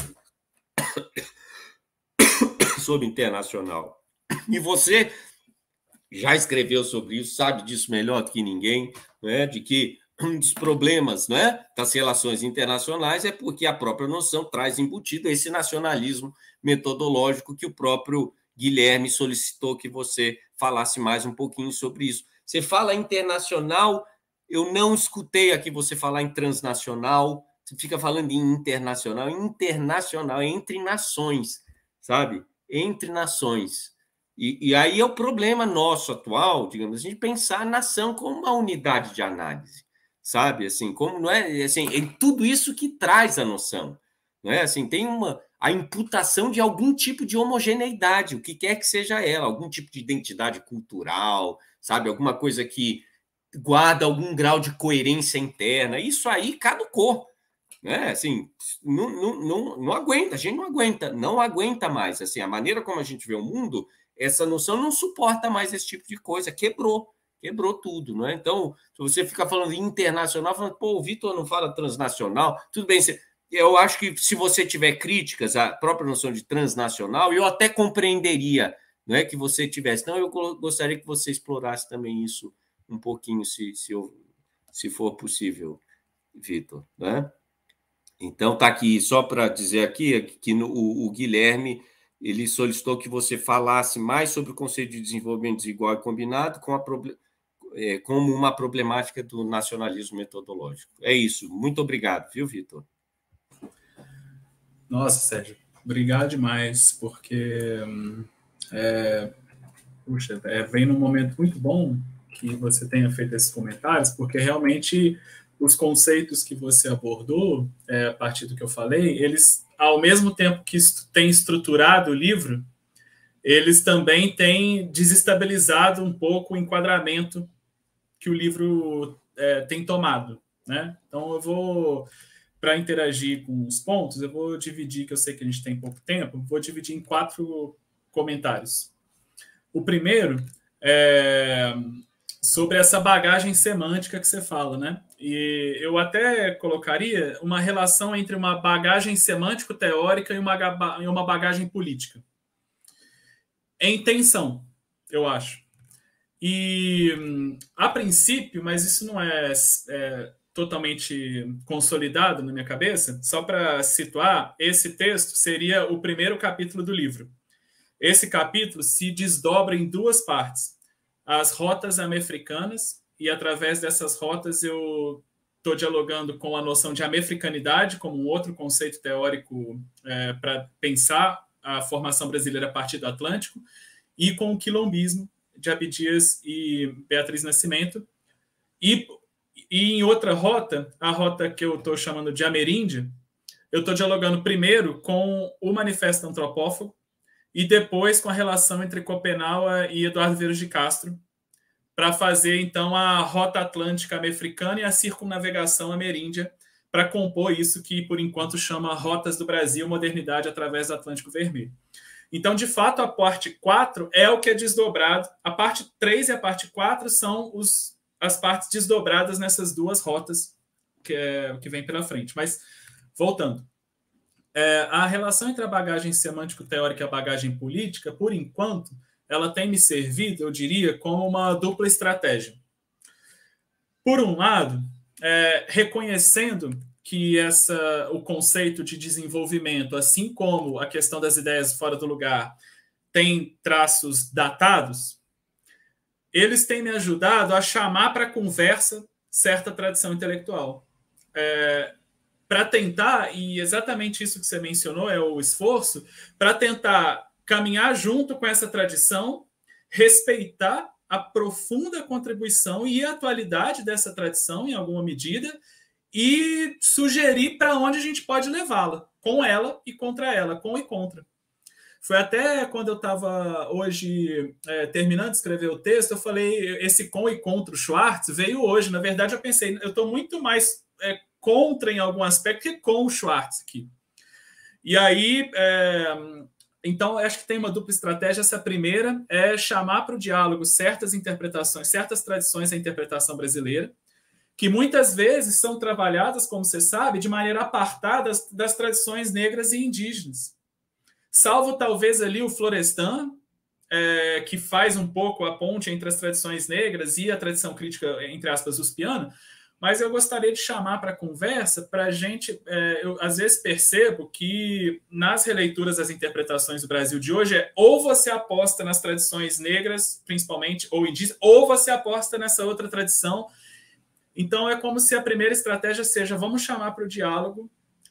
sobre internacional? E você já escreveu sobre isso, sabe disso melhor do que ninguém, né? De que um dos problemas, né, das relações internacionais é porque a própria noção traz embutido esse nacionalismo metodológico que o próprio Guilherme solicitou que você falasse mais um pouquinho sobre isso. Você fala internacional, eu não escutei aqui você falar em transnacional, Você fica falando em internacional é entre nações, sabe? Entre nações. E aí é o problema nosso atual, digamos assim, de pensar a nação como uma unidade de análise, sabe? Assim, como não é assim, é tudo isso que traz a noção, não é? Assim, tem a imputação de algum tipo de homogeneidade, o que quer que seja ela, algum tipo de identidade cultural, sabe? Alguma coisa que guarda algum grau de coerência interna. Isso aí caducou, né? Assim, não aguenta, a gente não aguenta mais. Assim, a maneira como a gente vê o mundo, essa noção não suporta mais esse tipo de coisa, quebrou tudo, não é? Então, se você fica falando internacional, falando, pô, o Vitor não fala transnacional, tudo bem, eu acho que se você tiver críticas à própria noção de transnacional, eu até compreenderia, não é, que você tivesse. Então, eu gostaria que você explorasse também isso um pouquinho, se for possível, Vitor, né? Então, está aqui, só para dizer aqui, que o Guilherme ele solicitou que você falasse mais sobre o conceito de desenvolvimento desigual e combinado como uma problemática do nacionalismo metodológico. É isso. Muito obrigado, viu, Vitor? Nossa, Sérgio, obrigado demais, porque vem num momento muito bom que você tenha feito esses comentários, porque realmente os conceitos que você abordou, a partir do que eu falei, eles, ao mesmo tempo que têm estruturado o livro, eles também têm desestabilizado um pouco o enquadramento que o livro tem tomado, né? Então, eu vou, para interagir com os pontos, eu vou dividir, que eu sei que a gente tem pouco tempo, vou dividir em 4 comentários. O primeiro é sobre essa bagagem semântica que você fala, né? E eu até colocaria uma relação entre uma bagagem semântico-teórica e uma bagagem política. Em tensão, eu acho. E, a princípio, mas isso não é totalmente consolidado na minha cabeça, só para situar, esse texto seria o primeiro capítulo do livro. Esse capítulo se desdobra em 2 partes. As rotas amefricanas, e através dessas rotas eu estou dialogando com a noção de amefricanidade como um outro conceito teórico para pensar a formação brasileira a partir do Atlântico, e com o quilombismo de Abdias e Beatriz Nascimento. E em outra rota, a rota que eu estou chamando de ameríndia, eu estou dialogando primeiro com o Manifesto Antropófago, e depois com a relação entre Copenau e Eduardo Vieira de Castro, para fazer, então, a Rota Atlântica Amefricana e a Circunnavegação Ameríndia, para compor isso que, por enquanto, chama Rotas do Brasil, Modernidade através do Atlântico Vermelho. Então, de fato, a parte 4 é o que é desdobrado. A parte 3 e a parte 4 são as partes desdobradas nessas 2 rotas que vem pela frente. Mas, voltando. A relação entre a bagagem semântico-teórica e a bagagem política, por enquanto, ela tem me servido, eu diria, como uma dupla estratégia. Por um lado, reconhecendo que o conceito de desenvolvimento, assim como a questão das ideias fora do lugar, tem traços datados, eles têm me ajudado a chamar para a conversa certa tradição intelectual. Para tentar, e exatamente isso que você mencionou é o esforço, para tentar caminhar junto com essa tradição, respeitar a profunda contribuição e a atualidade dessa tradição, em alguma medida, e sugerir para onde a gente pode levá-la, com ela e contra ela, com e contra. Foi até quando eu estava hoje terminando de escrever o texto, eu falei, esse com e contra o Schwartz veio hoje. Na verdade, eu pensei, eu estou muito mais contra em algum aspecto que com o Schwartz aqui. E aí, então, acho que tem uma dupla estratégia. Essa primeira é chamar para o diálogo certas interpretações, certas tradições da interpretação brasileira, que muitas vezes são trabalhadas, como você sabe, de maneira apartada das tradições negras e indígenas. Salvo talvez ali o Florestan, que faz um pouco a ponte entre as tradições negras e a tradição crítica, entre aspas, uspiana, mas eu gostaria de chamar para a conversa para a gente... eu às vezes percebo que nas releituras das interpretações do Brasil de hoje ou você aposta nas tradições negras, principalmente, ou indígenas, ou você aposta nessa outra tradição, Então, é como se a primeira estratégia seja: vamos chamar para o diálogo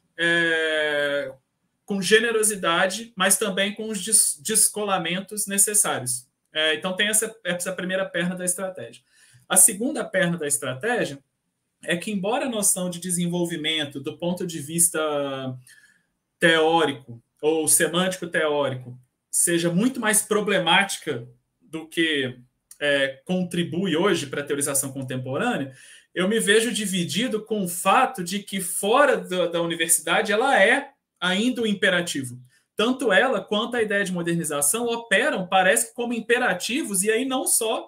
com generosidade, mas também com os descolamentos necessários. Então, tem essa primeira perna da estratégia. A segunda perna da estratégia é que, embora a noção de desenvolvimento, do ponto de vista teórico ou semântico-teórico, seja muito mais problemática do que contribui hoje para a teorização contemporânea, eu me vejo dividido com o fato de que, fora da universidade, ela é ainda o imperativo. Tanto ela quanto a ideia de modernização operam, parece, como imperativos, e aí não só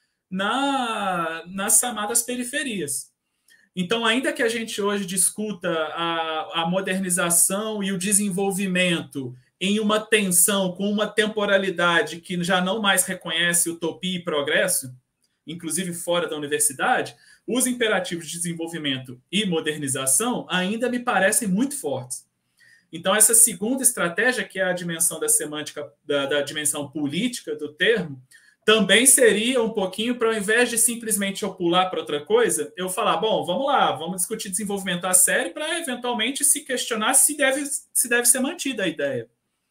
nas chamadas periferias. Então, ainda que a gente hoje discuta a modernização e o desenvolvimento em uma tensão com uma temporalidade que já não mais reconhece utopia e progresso, inclusive fora da universidade, os imperativos de desenvolvimento e modernização ainda me parecem muito fortes. Então, essa segunda estratégia, que é a dimensão da semântica, da dimensão política do termo, também seria um pouquinho para, ao invés de simplesmente eu pular para outra coisa, eu falar: bom, vamos lá, vamos discutir desenvolvimento a sério para, eventualmente, se questionar se deve ser mantida a ideia.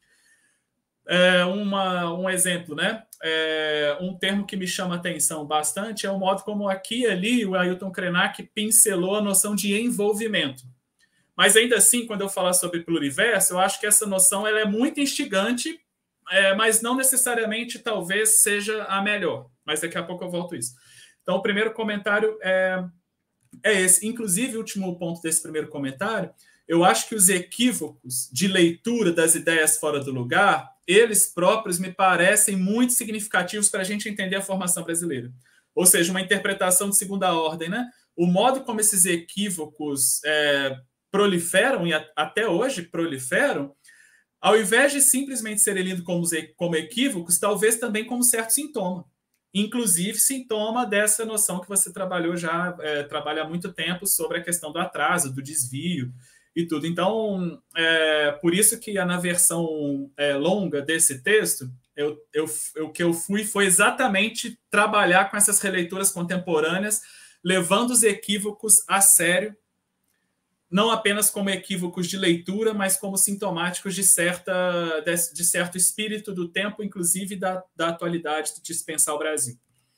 Um exemplo, né? Um termo que me chama a atenção bastante é o modo como aqui e ali o Ailton Krenak pincelou a noção de envolvimento. Mas, ainda assim, quando eu falar sobre pluriverso, eu acho que essa noção ela é muito instigante, mas não necessariamente talvez seja a melhor. Mas daqui a pouco eu volto a isso. Então, o primeiro comentário é esse. Inclusive, o último ponto desse primeiro comentário, eu acho que os equívocos de leitura das ideias fora do lugar, eles próprios me parecem muito significativos para a gente entender a formação brasileira. Ou seja, uma interpretação de segunda ordem, né? O modo como esses equívocos proliferam, e até hoje proliferam, ao invés de simplesmente serem lidos como equívocos, talvez também como certo sintoma. Inclusive, sintoma dessa noção que você trabalhou trabalha há muito tempo sobre a questão do atraso, do desvio e tudo. Então, por isso que na versão longa desse texto, o que eu fui foi exatamente trabalhar com essas releituras contemporâneas, levando os equívocos a sério, não apenas como equívocos de leitura, mas como sintomáticos de certo espírito do tempo, inclusive da atualidade, de dispensar o Brasil.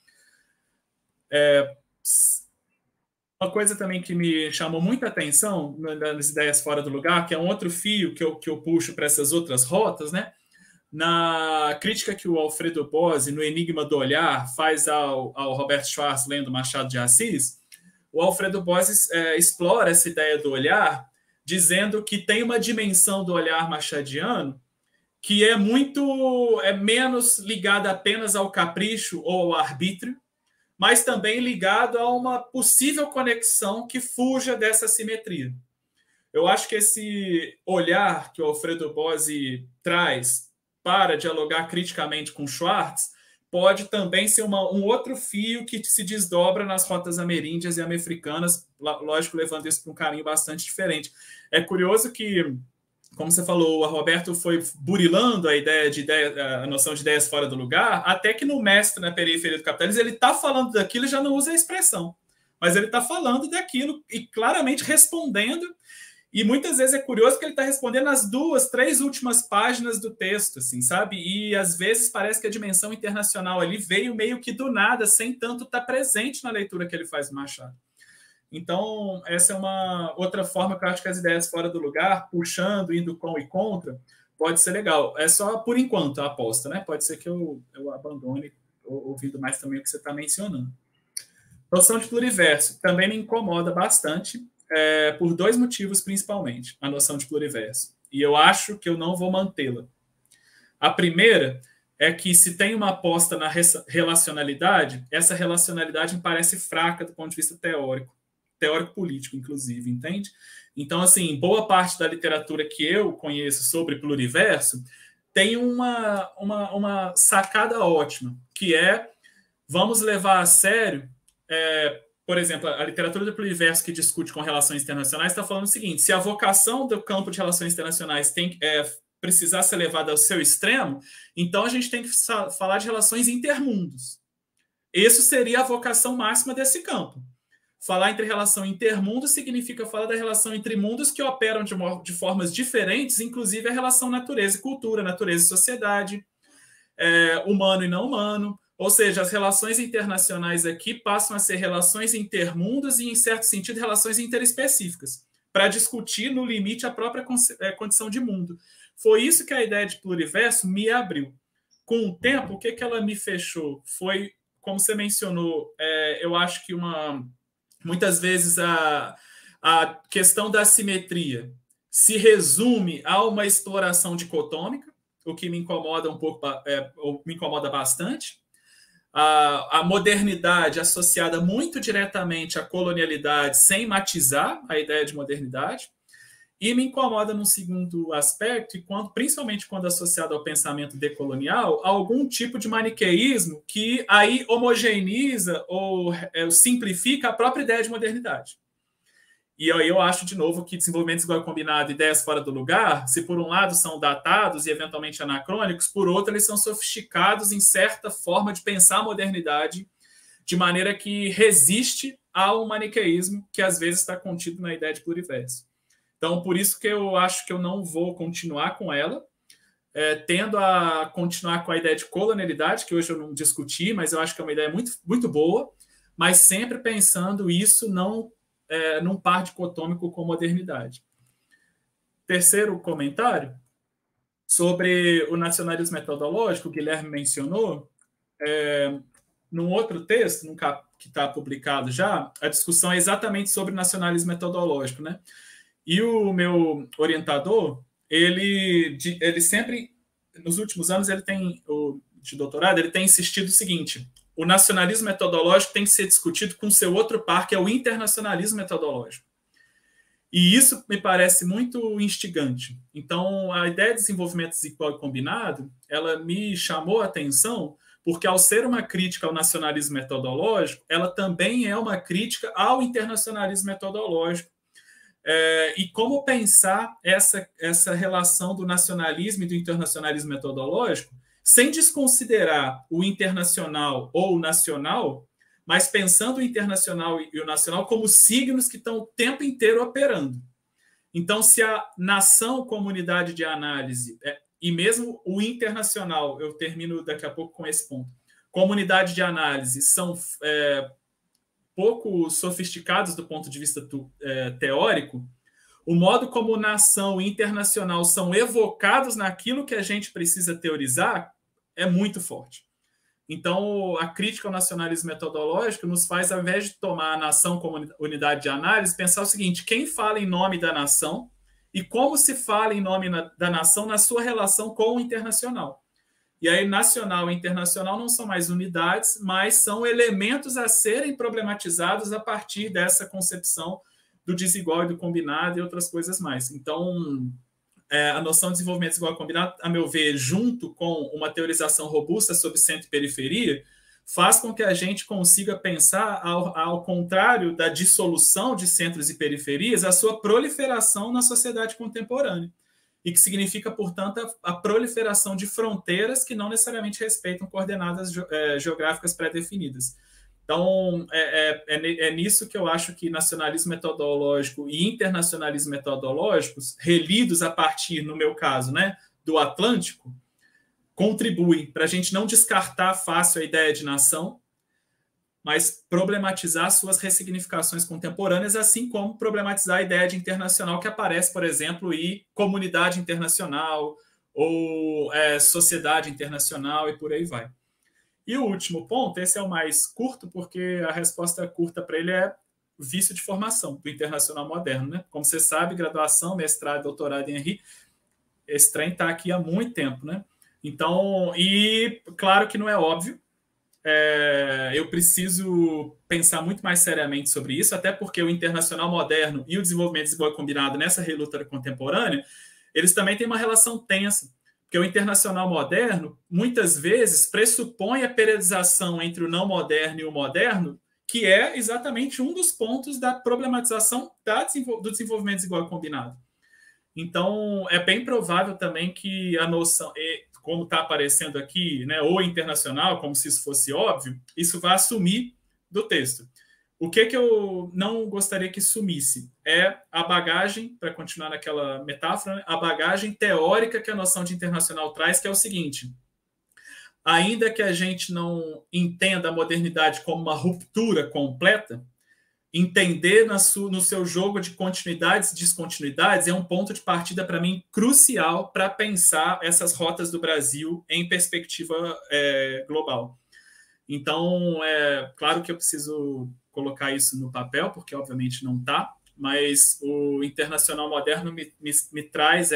Uma coisa também que me chamou muita atenção nas ideias fora do lugar, que é um outro fio que eu puxo para essas outras rotas, né? Na crítica que o Alfredo Bose, no Enigma do Olhar, faz ao Roberto Schwartz lendo Machado de Assis, o Alfredo Bose explora essa ideia do olhar, dizendo que tem uma dimensão do olhar machadiano que é menos ligada apenas ao capricho ou ao arbítrio, mas também ligado a uma possível conexão que fuja dessa simetria. Eu acho que esse olhar que o Alfredo Bose traz para dialogar criticamente com Schwartz pode também ser um outro fio que se desdobra nas rotas ameríndias e americanas, lógico, levando isso para um caminho bastante diferente. É curioso que, como você falou, o Roberto foi burilando a noção de ideias fora do lugar, até que no Mestre na Periferia do Capitalismo ele está falando daquilo e já não usa a expressão, mas ele está falando daquilo e claramente respondendo. E muitas vezes é curioso que ele está respondendo nas 2, 3 últimas páginas do texto, assim, sabe? E às vezes parece que a dimensão internacional ali veio meio que do nada, sem tanto estar presente na leitura que ele faz do Machado. Então, essa é uma outra forma que eu acho que as ideias fora do lugar, puxando, indo com e contra, pode ser legal. É só por enquanto a aposta, né? Pode ser que eu abandone, ouvindo mais também o que você está mencionando. Noção de pluriverso também me incomoda bastante, por 2 motivos, principalmente, a noção de pluriverso. E eu acho que eu não vou mantê-la. A primeira é que, se tem uma aposta na relacionalidade, essa relacionalidade me parece fraca do ponto de vista teórico-político, inclusive, entende? Então, assim, boa parte da literatura que eu conheço sobre pluriverso tem uma sacada ótima, que é: vamos levar a sério... por exemplo, a literatura do pluriverso que discute com relações internacionais está falando o seguinte: se a vocação do campo de relações internacionais precisar ser levada ao seu extremo, então a gente tem que falar de relações intermundos. Isso seria a vocação máxima desse campo. Falar entre relação intermundo significa falar da relação entre mundos que operam de formas diferentes, inclusive a relação natureza e cultura, natureza e sociedade, humano e não humano. Ou seja, as relações internacionais aqui passam a ser relações intermundas e, em certo sentido, relações interespecíficas, para discutir, no limite, a própria condição de mundo. Foi isso que a ideia de pluriverso me abriu. Com o tempo, o que ela me fechou? Foi, como você mencionou, eu acho que muitas vezes a questão da assimetria se resume a uma exploração dicotômica, o que me incomoda um pouco, me incomoda bastante. A modernidade associada muito diretamente à colonialidade, sem matizar a ideia de modernidade. E me incomoda num segundo aspecto, principalmente quando associado ao pensamento decolonial, algum tipo de maniqueísmo que aí homogeneiza ou simplifica a própria ideia de modernidade. E aí eu acho, de novo, que desenvolvimento desigual combinado, ideias fora do lugar, se por um lado são datados e eventualmente anacrônicos, por outro eles são sofisticados em certa forma de pensar a modernidade de maneira que resiste ao maniqueísmo que às vezes está contido na ideia de pluriverso. Então, por isso que eu acho que eu não vou continuar com ela, tendo a continuar com a ideia de colonialidade, que hoje eu não discuti, mas eu acho que é uma ideia muito, muito boa, mas sempre pensando isso não num par dicotômico com modernidade. Terceiro comentário, sobre o nacionalismo metodológico, o Guilherme mencionou, num outro texto, que está publicado já, a discussão é exatamente sobre nacionalismo metodológico, né? E o meu orientador, ele sempre, nos últimos anos, de doutorado, ele tem insistido o seguinte: o nacionalismo metodológico tem que ser discutido com seu outro par, que é o internacionalismo metodológico. E isso me parece muito instigante. Então, a ideia de desenvolvimento desigual e combinado, ela me chamou a atenção, porque ao ser uma crítica ao nacionalismo metodológico, ela também é uma crítica ao internacionalismo metodológico. E como pensar essa relação do nacionalismo e do internacionalismo metodológico sem desconsiderar o internacional ou o nacional, mas pensando o internacional e o nacional como signos que estão o tempo inteiro operando. Então, se a nação, comunidade de análise, e mesmo o internacional, eu termino daqui a pouco com esse ponto, comunidade de análise são pouco sofisticados do ponto de vista teórico, o modo como nação e internacional são evocados naquilo que a gente precisa teorizar é muito forte. Então, a crítica ao nacionalismo metodológico nos faz, ao invés de tomar a nação como unidade de análise, pensar o seguinte: quem fala em nome da nação e como se fala em nome da nação na sua relação com o internacional. E aí, nacional e internacional não são mais unidades, mas são elementos a serem problematizados a partir dessa concepção do desigual e do combinado e outras coisas mais. Então, a noção de desenvolvimento desigual e combinado, a meu ver, junto com uma teorização robusta sobre centro e periferia, faz com que a gente consiga pensar, ao contrário da dissolução de centros e periferias, a sua proliferação na sociedade contemporânea. E que significa, portanto, a proliferação de fronteiras que não necessariamente respeitam coordenadas geográficas pré-definidas. Então, é nisso que eu acho que nacionalismo metodológico e internacionalismo metodológicos, relidos a partir, no meu caso, né, do Atlântico, contribuem para a gente não descartar fácil a ideia de nação, mas problematizar suas ressignificações contemporâneas, assim como problematizar a ideia de internacional que aparece, por exemplo, em comunidade internacional ou sociedade internacional e por aí vai. E o último ponto, esse é o mais curto, porque a resposta curta para ele é vício de formação do internacional moderno, né? Como você sabe, graduação, mestrado, doutorado em Henri, esse trem está aqui há muito tempo, né? Então, e claro que não é óbvio, eu preciso pensar muito mais seriamente sobre isso, até porque o internacional moderno e o desenvolvimento desigual combinado nessa reluta contemporânea, eles também têm uma relação tensa, porque o internacional moderno, muitas vezes, pressupõe a periodização entre o não moderno e o moderno, que é exatamente um dos pontos da problematização do desenvolvimento desigual combinado. Então, é bem provável também que a noção, como está aparecendo aqui, né, ou internacional, como se isso fosse óbvio, isso vai assumir do texto. O que eu não gostaria que sumisse é a bagagem, para continuar naquela metáfora, né? A bagagem teórica que a noção de internacional traz, que é o seguinte: ainda que a gente não entenda a modernidade como uma ruptura completa, entender no seu jogo de continuidades e descontinuidades é um ponto de partida, para mim, crucial para pensar essas rotas do Brasil em perspectiva global. Então, claro que eu preciso colocar isso no papel, porque obviamente não está, mas o internacional moderno me traz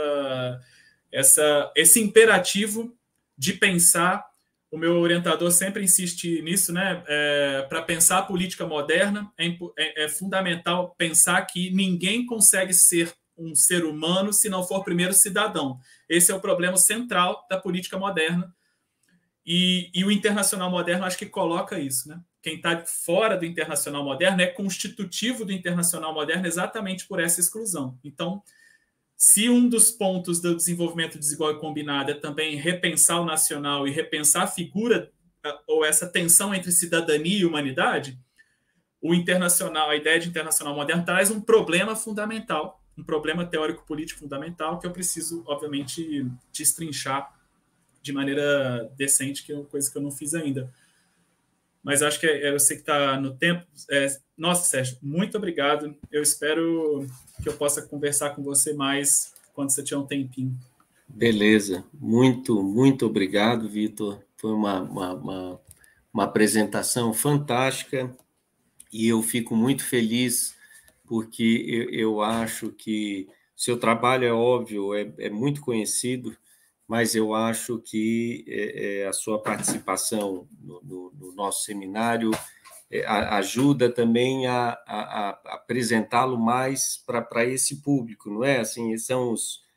esse imperativo de pensar. O meu orientador sempre insiste nisso, né? Para pensar a política moderna, é fundamental pensar que ninguém consegue ser um ser humano se não for primeiro cidadão. Esse é o problema central da política moderna. E o internacional moderno, acho que coloca isso, né? Quem está fora do internacional moderno é constitutivo do internacional moderno exatamente por essa exclusão. Então, se um dos pontos do desenvolvimento desigual e combinado é também repensar o nacional e repensar a figura ou essa tensão entre cidadania e humanidade, o internacional, a ideia de internacional moderno traz um problema fundamental, um problema teórico-político fundamental que eu preciso, obviamente, destrinchar de maneira decente, que é uma coisa que eu não fiz ainda. Mas acho que eu sei que está no tempo. Nossa, Sérgio, muito obrigado. Eu espero que eu possa conversar com você mais quando você tiver um tempinho. Beleza. Muito, muito obrigado, Vitor. Foi uma apresentação fantástica e eu fico muito feliz porque eu acho que seu trabalho é óbvio, é muito conhecido, mas eu acho que a sua participação no nosso seminário ajuda também a apresentá-lo mais para esse público, não é? Assim, são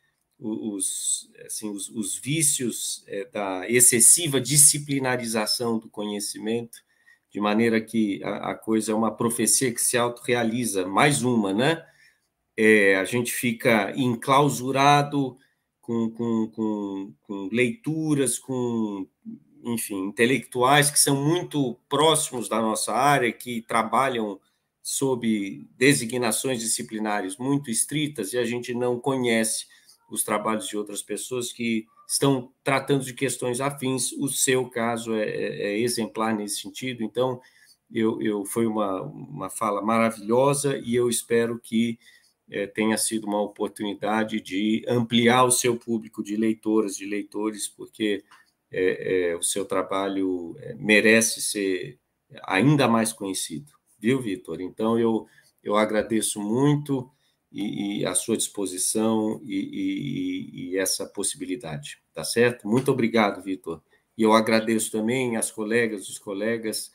os vícios da excessiva disciplinarização do conhecimento, de maneira que a coisa é uma profecia que se autorrealiza, mais uma, né? A gente fica enclausurado com leituras, enfim, intelectuais que são muito próximos da nossa área, que trabalham sob designações disciplinares muito estritas, e a gente não conhece os trabalhos de outras pessoas que estão tratando de questões afins. O seu caso é exemplar nesse sentido. Então, foi uma fala maravilhosa e eu espero que tenha sido uma oportunidade de ampliar o seu público de leitoras, de leitores, porque o seu trabalho merece ser ainda mais conhecido, viu, Vitor? Então, eu agradeço muito e a sua disposição e essa possibilidade, tá certo? Muito obrigado, Vitor. E eu agradeço também às colegas, os colegas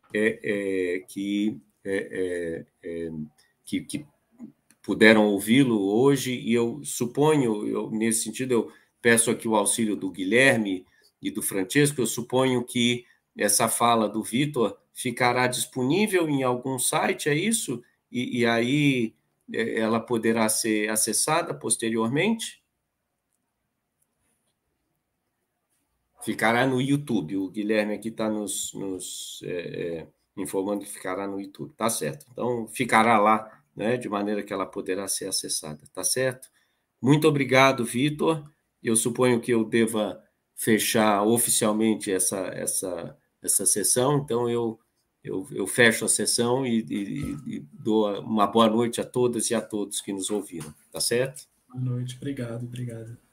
que puderam ouvi-lo hoje, e eu suponho, nesse sentido, eu peço aqui o auxílio do Guilherme e do Francesco, eu suponho que essa fala do Vitor ficará disponível em algum site, é isso? E aí ela poderá ser acessada posteriormente? Ficará no YouTube, o Guilherme aqui está nos informando que ficará no YouTube, tá certo. Então, ficará lá, né, de maneira que ela poderá ser acessada, tá certo? Muito obrigado, Vitor. Eu suponho que eu deva fechar oficialmente essa sessão, então eu fecho a sessão e dou uma boa noite a todas e a todos que nos ouviram, tá certo? Boa noite, obrigado.